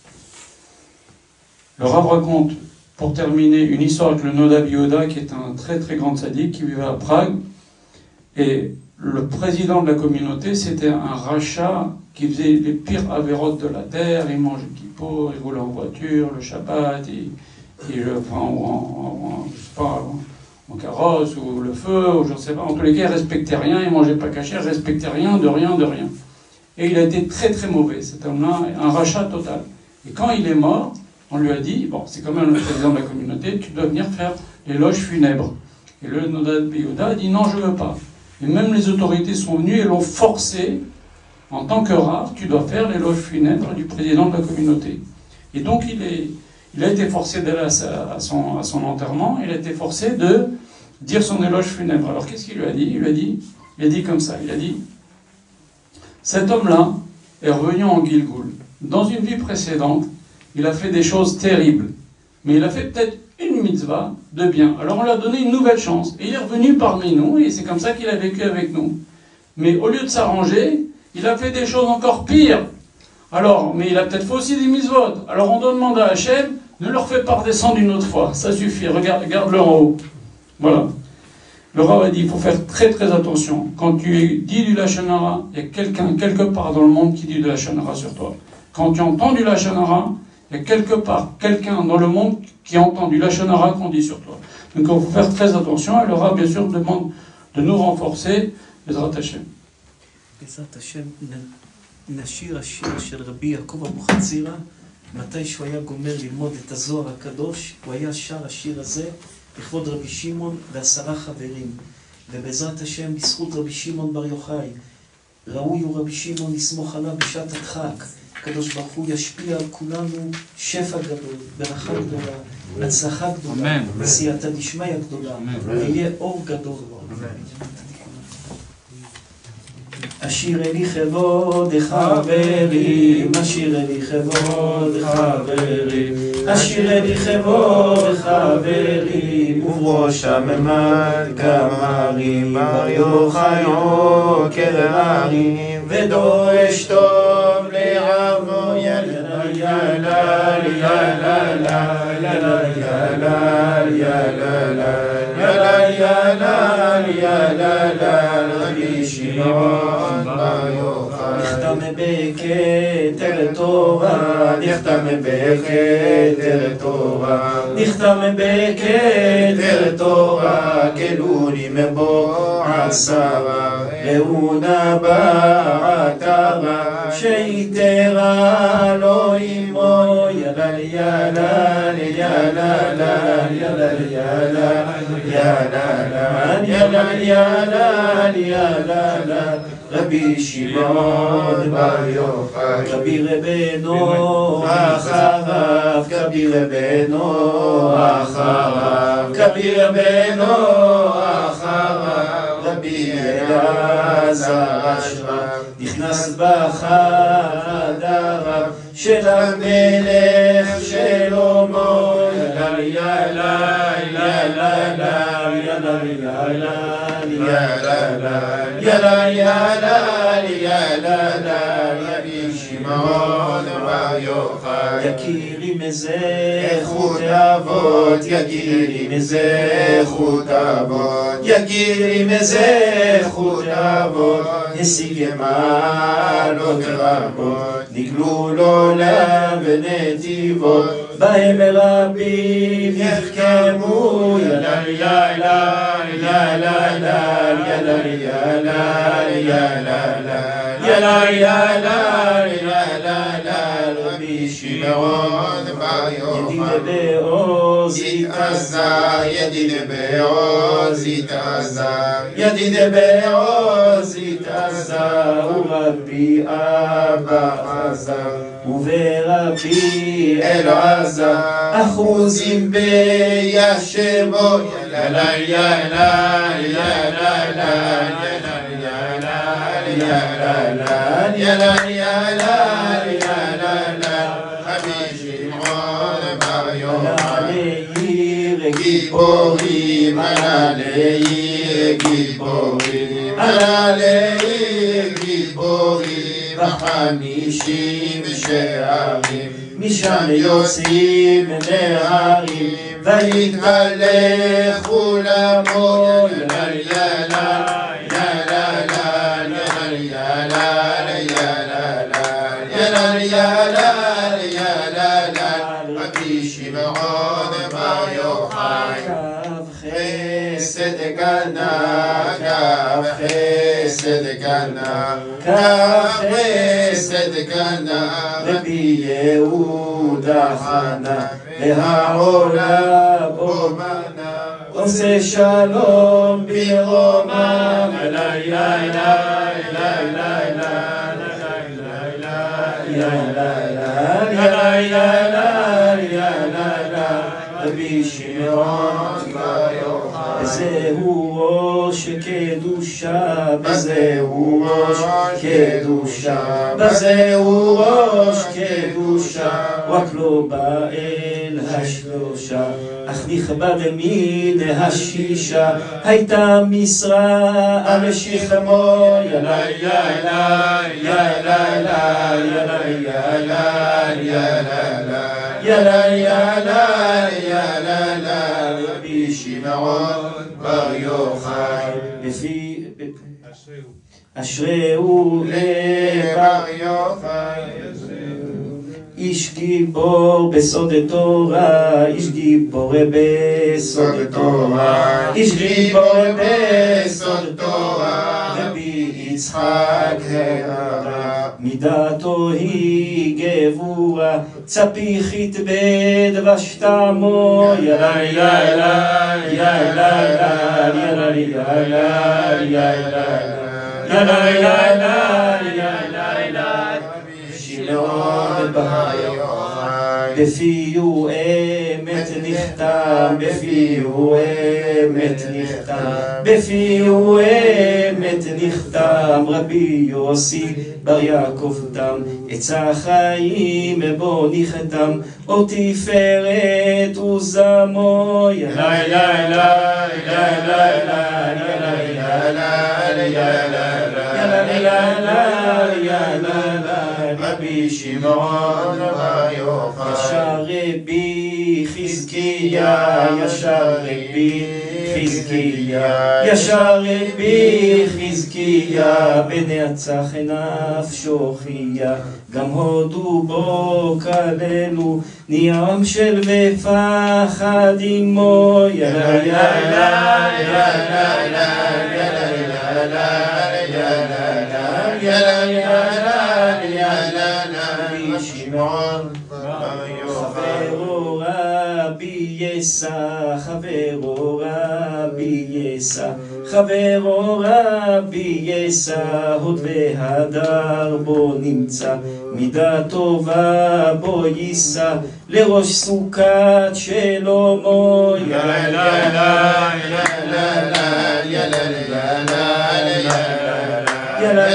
Le Rav raconte, pour terminer, une histoire avec le Nodav Yehuda, qui est un très très grand tzaddik, qui vivait à Prague, et le président de la communauté, c'était un rachat qui faisait les pires avérotes de la terre, il mangeait kippo, il roulait en voiture, le Shabbat, il, il, enfin, en, en, en, je sais pas, en carrosse, ou le feu, ou je ne sais pas, en tous les cas, il ne respectait rien, il ne mangeait pas caché, il ne respectait rien, de rien, de rien. Et il a été très très mauvais, cet homme-là, un rachat total. Et quand il est mort, on lui a dit, bon, c'est quand même le président de la communauté, tu dois venir faire l'éloge funèbre. Et le Nodav Yehuda a dit, non, je ne veux pas. Et même les autorités sont venues et l'ont forcé, en tant que Rav, tu dois faire l'éloge funèbre du président de la communauté. Et donc il, est, il a été forcé d'aller à, à, son, à son enterrement, il a été forcé de dire son éloge funèbre. Alors qu'est-ce qu'il lui a dit? Il lui a dit, il a dit comme ça, il a dit, cet homme-là est revenu en Gilgul. Dans une vie précédente, il a fait des choses terribles, mais il a fait peut-être une mitzvah de bien. Alors on lui a donné une nouvelle chance, et il est revenu parmi nous, et c'est comme ça qu'il a vécu avec nous. Mais au lieu de s'arranger, il a fait des choses encore pires. Alors, mais il a peut-être fait aussi des mitzvot. Alors on doit demander à Hachem, ne leur fais pas redescendre une autre fois. Ça suffit, regarde, regarde-le en haut. Voilà. Le Rav a dit, il faut faire très très attention. Quand tu dis du Lashon Hara, il y a quelqu'un quelque part dans le monde qui dit du Lashon Hara sur toi. Quand tu entends du Lashon Hara, il y a quelque part quelqu'un dans le monde qui entend du Lashon Hara qu'on dit sur toi. Donc il faut faire très attention. Et le Rav, bien sûr, demande de nous renforcer les Hachem. בעזרת השם נשיר השיר של רבי יעקב אבוחצירא, מתי שהוא היה גומר ללמוד את הזוהר הקדוש, הוא היה שר השיר הזה לכבוד רבי שמעון ועשרה חברים. ובעזרת השם, בזכות רבי שמעון בר יוחאי, ראוי הוא רבי שמעון לסמוך עליו בשעת הדחק. הקדוש ברוך הוא ישפיע על כולנו שפע גדול, ברכה גדולה, הצלחה גדולה, סייעתא דשמיא גדולה, ויהיה אור גדול. אשירי לי כבוד חברים, אשירי לי כבוד חברים, אשירי לי כבוד חברים, ובראשם ממד גמרים, בר יוחאי עוקר הרים, ודורש טוב לעמו, יאללה יאללה יאללה יאללה יאללה יאללה ya la ya la la Rabbi Shimon Bar Yochai. נחתם בכתר תורה, נחתם בכתר תורה, נחתם בכתר תורה, כלולים בו עשרה, ראונה בעטרה, שיתרה לו עמו, ילל ילל ילל ילל ילל ילל ילל ילל רבי שמעון בר יוחאי, כביר רבנו אחריו, כביר רבנו אחריו, כביר רבנו אחריו, רבי אלעזר אשרף, נכנס בחדריו של המלך שלמה, ילל ילל ילל ילל ילל ילל ילל ילל רבי שמעון בר יוחאי, יקירי מזכות אבות, יקירי מזכות אבות, יקירי מזכות אבות, השיג מעלות רבות, נגלו לו לבנתיבות, בהם רבים יחכמו, ילל ילל ילל ילל ילל ילל ילל ילל ילל רבי שמעון בר יוחאי, ידיד בעוז יתעזר, ידיד בעוז יתעזר, ידיד בעוז יתעזר, ורבי אבא עזר, וברבי אלעזר, אחוזים בישבו, ילל ילל ילל ילל ילל ילל ילל רבי שמעון בר יוחאי, גיבורים עלה לעיר גיבורים, עלה לעיר גיבורים, בחמישים שערים, משם יוצאים נערים, ויתהלך עולמו, ילל ילל ילל ילל ילל ילל ילל רבי שמעון בר יוחאי, חסד קנה, כף חסד קנה, כף חסד קנה, רבי יהודה חנה, והעולה בו מנה, עושה שלום ברומם, ילל ילל ילל ילל ילל ילל רבי שמעון בר יוחאי, זהו ראש קדושה, בזהו ראש קדושה, בזהו ראש קדושה, רק לא בא אל השלושה, אך נכבד מן השישה, הייתה משרה על שכמו, ילל ילל ילל ילל ילל ילל ילל ילל רבי שמעון בר יוחאי, בפי אשריהו לבר יוחאי, איש גיבור בסוד תורה, איש גיבור בסוד תורה, איש גיבור בסוד תורה, רבי יצחק הרב, מידתו היא גבורה, צפיח יתבד ושתמו, ילל ילל ילל ילל ילל ילל ילל ילל שמעון בר יוחאי, בפיהו אמת נכתב, בפיהו אמת נכתב, בפיהו אמת נכתב, רבי יוסי בר יעקב תם, עצה חיים בו נכתם, או תפארת וזמו, ילל ילל ילל ילל ילל ילל רבי שמעון בר יוחאי, ישר רבי חזקיה, ישר רבי חזקיה, ישר רבי חזקיה, בנצח נפשו חיה, גם הודו בו כללו, ניעם של ופחד עמו, ילה ילה ילה ילה ילה ילה ילה ילה רבי שמעון חברו רבי יסע, חברו רבי יסע, חברו רבי יסע, הוד והדר בו נמצא, מידה טובה בו יישא, לראש סוכת שלמה, ילה ילה ילה ילה ילה ילה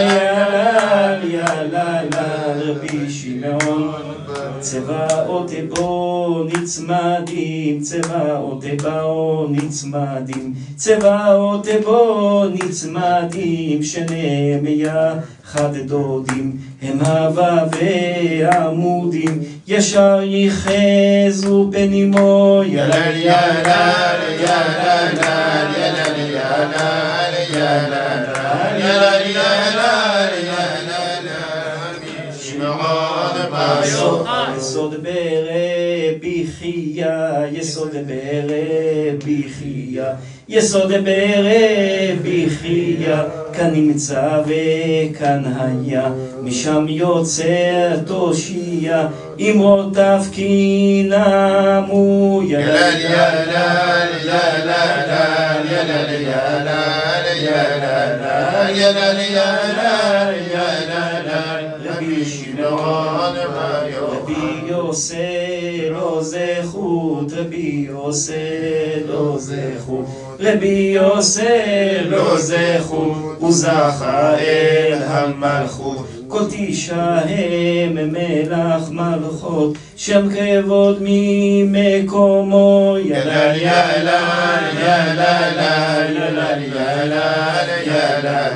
ילה ילה רבי שמעון צבאות בו נצמדים, צבאות בו נצמדים, צבאות בו נצמדים, שניהם יחד דודים, הם הווה ועמודים, ישר יחזו פנימו, ילה ילה ילה ילה ילה יסוד ברבי חייה, יסוד ברבי חייה, יסוד ברבי חייה, כאן נמצא וכאן היה, משם יוצא תושייה, אמרותיו כי נמו, ילה ילה ילה ילה ילה ילה ילה ילה רבי שמעון רבי עושה לו זכות, רבי עושה לו זכות, רבי עושה לו זכות, וזכה אל המלכות, כל תשעה הם מלך מלכות, שם כבוד ממקומו, ילה ילה ילה ילה ילה ילה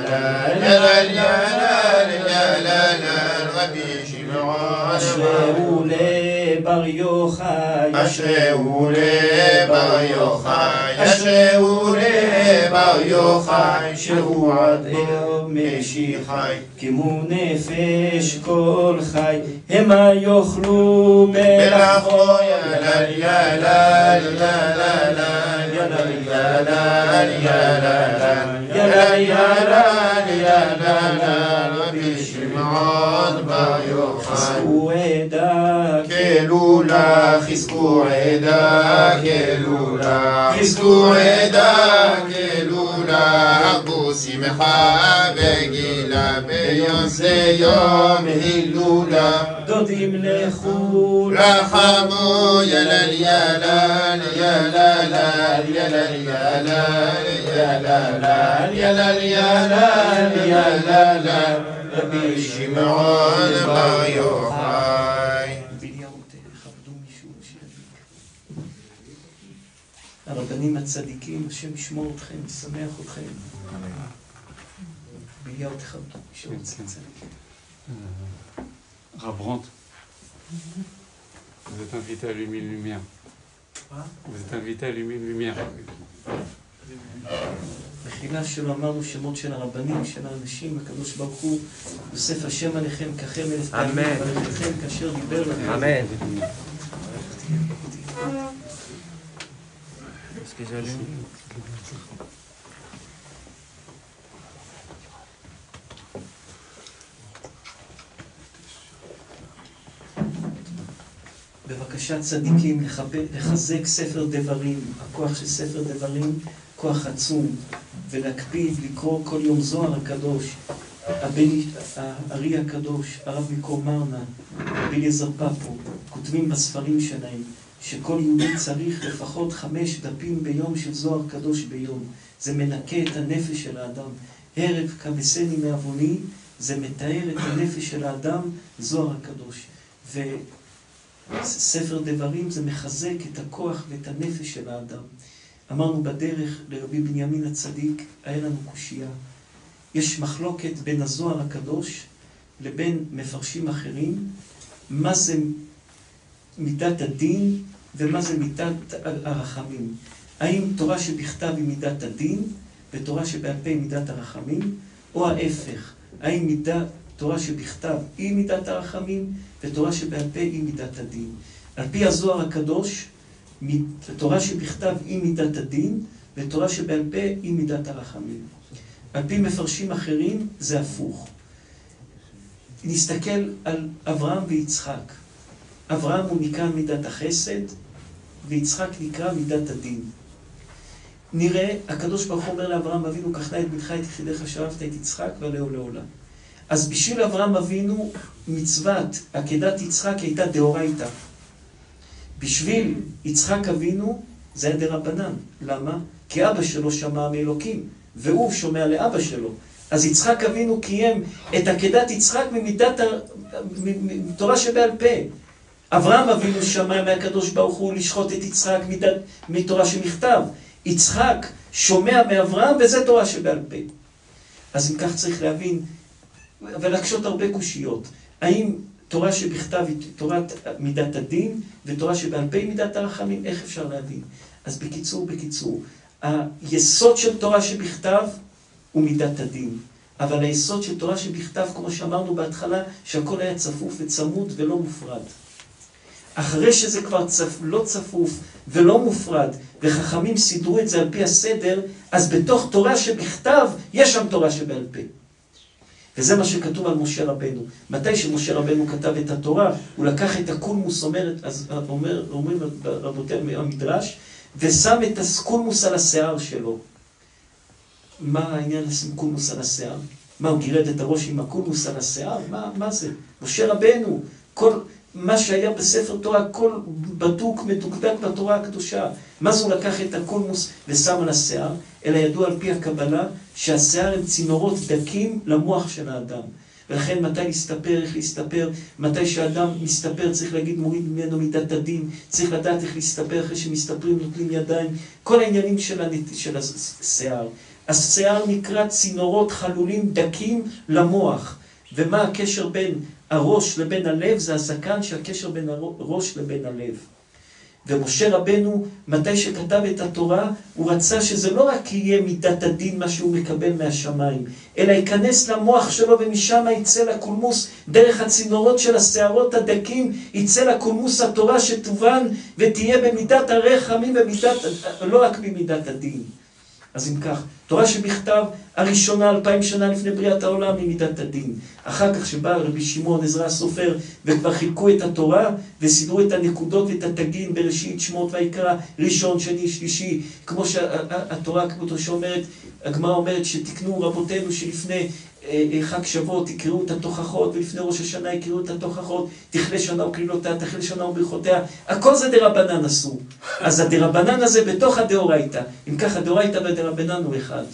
אשריהו לבר יוחאי, אשריהו לבר יוחאי, אשריהו לבר יוחאי, שהוא עד אל משיחי, כמו נפש כל חי, המה יאכלו בלחמו, ילה ילה ילה ילה ילה ילה רבי שמעון בר יוחאי, חזקו עדה כלולה, חזקו עדה כלולה, חזקו עדה כלולה, הרבו שמחה וגילה, ביום זה יום הילולה, דודים לכו לחמו, ילה ילה ילה ילה ילה ילה רבי שמעון בר יוחאי. הרבנים הצדיקים, השם ישמור אתכם, ישמח אתכם. בליהו תכבדו, מישהו רוצה צדיק. Rav Brandt, vous êtes invité à allumer une lumière. Vous êtes invité à allumer une lumière. בחילה שלו אמרנו שמות של הרבנים, של האנשים, הקדוש ברוך הוא יוסף השם עליכם ככם אלף פעמים, ועליכם כאשר דיבר לכם. אמן. בבקשה צדיקים לחזק ספר דברים, הכוח של ספר דברים, כוח עצום, ולהקפיד לקרוא כל יום זוהר הקדוש, הארי הקדוש, הרב מקור מרנה, רבי אליעזר פפו, כותבים בספרים שלהם, שכל יהודי צריך לפחות חמש דפים ביום של זוהר קדוש ביום. זה מנקה את הנפש של האדם. הרב כבסני מעווני, זה מתאר את הנפש של האדם, זוהר הקדוש. וספר דברים זה מחזק את הכוח ואת הנפש של האדם. אמרנו בדרך לרבי בנימין הצדיק, היה לנו קושייה. יש מחלוקת בין הזוהר הקדוש לבין מפרשים אחרים, מה זה מידת הדין ומה זה מידת הרחמים. האם תורה שבכתב היא מידת הדין, ותורה שבעל פה היא מידת הרחמים, או ההפך, האם מידה, תורה שבכתב היא מידת הרחמים, ותורה שבעל פה היא מידת הדין. על פי הזוהר הקדוש, תורה שבכתב היא מידת הדין, ותורה שבעל פה היא מידת הרחמים. על פי מפרשים אחרים זה הפוך. נסתכל על אברהם ויצחק. אברהם הוא נקרא מידת החסד, ויצחק נקרא מידת הדין. נראה, הקדוש ברוך הוא אומר לאברהם אבינו, קח נא את בנך את יחידך שאהבת את יצחק ועלהו לעולם. אז בשביל אברהם אבינו, מצוות עקדת יצחק הייתה דאורייתא. בשביל יצחק אבינו, זה היה דרבנן. למה? כי אבא שלו שמע מאלוקים, והוא שומע לאבא שלו. אז יצחק אבינו קיים את עקדת יצחק ממידת תורה שבעל פה. אברהם אבינו שמע מהקדוש ברוך הוא לשחוט את יצחק מידת, מתורה שמכתב. יצחק שומע מאברהם, וזה תורה שבעל פה. אז אם כך צריך להבין, ולקשות הרבה קושיות. האם תורה שבכתב היא תורת מידת הדין, ותורה שבעל פה היא מידת הרחמים? איך אפשר להבין? אז בקיצור, בקיצור, היסוד של תורה שבכתב הוא מידת הדין. אבל היסוד של תורה שבכתב, כמו שאמרנו בהתחלה, שהכל היה צפוף וצמוד ולא מופרד. אחרי שזה כבר צפ... לא צפוף ולא מופרד, וחכמים סידרו את זה על פי הסדר, אז בתוך תורה שבכתב יש שם תורה שבעל פה. וזה מה שכתוב על משה רבנו. מתי שמשה רבנו כתב את התורה, הוא לקח את הקולמוס, אומרת, אז אומר, אומרים רבותי המדרש, ושם את הקולמוס על השיער שלו. מה העניין לשים קולמוס על השיער? מה, הוא גירד את הראש עם הקולמוס על השיער? מה, מה זה? משה רבנו, כל מה שהיה בספר תורה, הכל בדוק, מדוקדק בתורה הקדושה. מה זה הוא לקח את הקולמוס ושם על השיער? אלא ידוע על פי הקבלה שהשיער הם צינורות דקים למוח של האדם. ולכן מתי להסתפר, איך להסתפר, מתי שאדם מסתפר צריך להגיד מוריד ממנו מידת הדין, צריך לדעת איך להסתפר אחרי שמסתפרים נוטלים ידיים, כל העניינים של, הנט... של השיער. השיער נקרא צינורות חלולים דקים למוח. ומה הקשר בין הראש לבין הלב? זה הזקן שהקשר בין הראש לבין הלב. ומשה רבנו, מתי שכתב את התורה, הוא רצה שזה לא רק יהיה מידת הדין מה שהוא מקבל מהשמיים, אלא ייכנס למוח שלו ומשם יצא לקולמוס, דרך הצינורות של השערות הדקים, יצא לקולמוס התורה שתובן ותהיה במידת הרחמים, במידת, לא רק במידת הדין. אז אם כך, תורה שבכתב הראשונה אלפיים שנה לפני בריאת העולם היא מידת הדין. אחר כך שבא רבי שמעון עזרא הסופר וכבר חילקו את התורה וסידרו את הנקודות ואת התגין בראשית שמות ויקרא, ראשון, שני, שלישי, כמו שהתורה כמותו שאומרת, הגמרא אומרת שתקנו רבותינו שלפני חג שבועות יקראו את התוכחות, ולפני ראש השנה יקראו את התוכחות, תכלה שנה וקלילותיה, תכלה שנה וברכותיה, הכל זה דרבנן עשו. אז הדרבנן הזה בתוך הדאורייתא. אם ככה, הדאורייתא והדרבנן הוא אחד.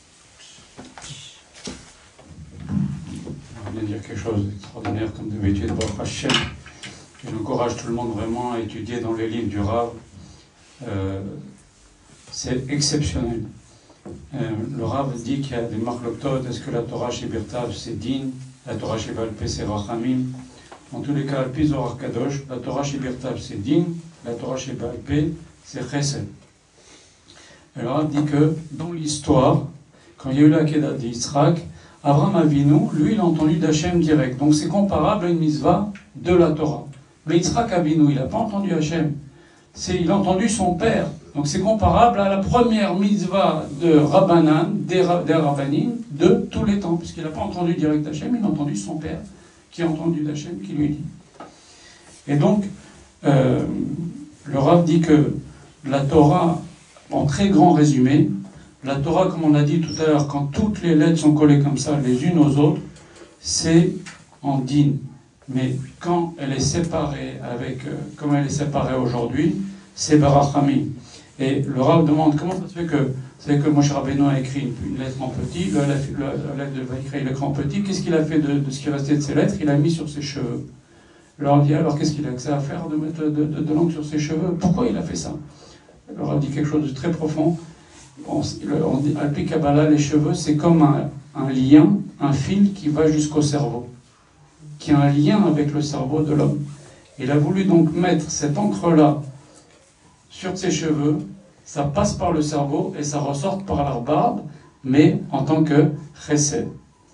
Je vais dire quelque chose d'extraordinaire comme d'habitude, Baruch Hashem. J'encourage tout le monde vraiment à étudier dans les livres du Rav. Euh, c'est exceptionnel. Euh, le Rav dit qu'il y a des marloktot, est-ce que la Torah chez Birtav c'est din, la Torah chez Balpé c'est rachamim. En tous les cas, le Pizor Kadosh, la Torah chez Birtav c'est din, la Torah chez Balpé c'est chesed. Le Rav dit que dans l'histoire, quand il y a eu la Kedah d'Yitzhak, Abraham Avinu, lui, il a entendu d'Hachem direct. Donc c'est comparable à une mitzvah de la Torah. Mais Yitzhak Avinu, il n'a pas entendu Hachem. Il a entendu son père. Donc c'est comparable à la première mitzvah de Rabbanan, des, des Rabbanim, de tous les temps. Puisqu'il n'a pas entendu direct Hachem, il a entendu son père, qui a entendu d'Hachem, qui lui dit. Et donc, euh, le Rav dit que la Torah, en très grand résumé, la Torah, comme on a dit tout à l'heure, quand toutes les lettres sont collées comme ça, les unes aux autres, c'est en din. Mais quand elle est séparée, avec, euh, comme elle est séparée aujourd'hui, c'est barachamim. Et le Rav demande comment ça se fait que, c'est que Moshe Rabbeinu a écrit une, une lettre en petit, le, la, la lettre de Vaïkra, il a écrit en petit. Qu'est-ce qu'il a fait de, de ce qui restait de ces lettres? Il a mis sur ses cheveux. Le Rav dit alors qu'est-ce qu'il a que ça à faire de mettre de, de, de l'encre sur ses cheveux? Pourquoi il a fait ça? Le Rav dit quelque chose de très profond. On, on dit, à l'Pi Kabbalah, les cheveux, c'est comme un, un lien, un fil qui va jusqu'au cerveau, qui a un lien avec le cerveau de l'homme. Il a voulu donc mettre cette encre-là sur ses cheveux ça passe par le cerveau et ça ressort par la barbe, mais en tant que chesed.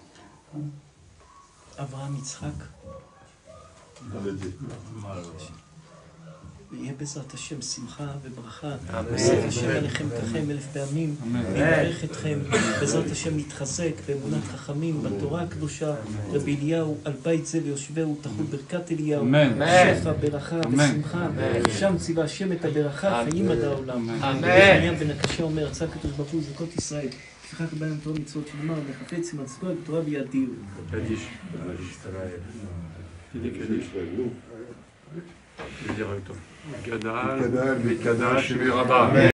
אברהם יצחק, ויהיה בעזרת השם שמחה וברכה, יוסיף השם עליכם ככם אלף פעמים, ויברך אתכם, בעזרת השם מתחזק באמונת חכמים, בתורה הקדושה, רבי אליהו, על בית זה ויושבהו תחול ברכת אליהו, שפע, ברכה ושמחה, שם ציווה השם את הברכה, חיים עד העולם. ירמיה בן הקשה אומר, רצה הקדוש ברוך הוא זכות ישראל, לפיכך בהם תורה מצוות שנאמר, וחפץ מצוות בתורה וידיעו. Gadal, Mikadash, Mirabah.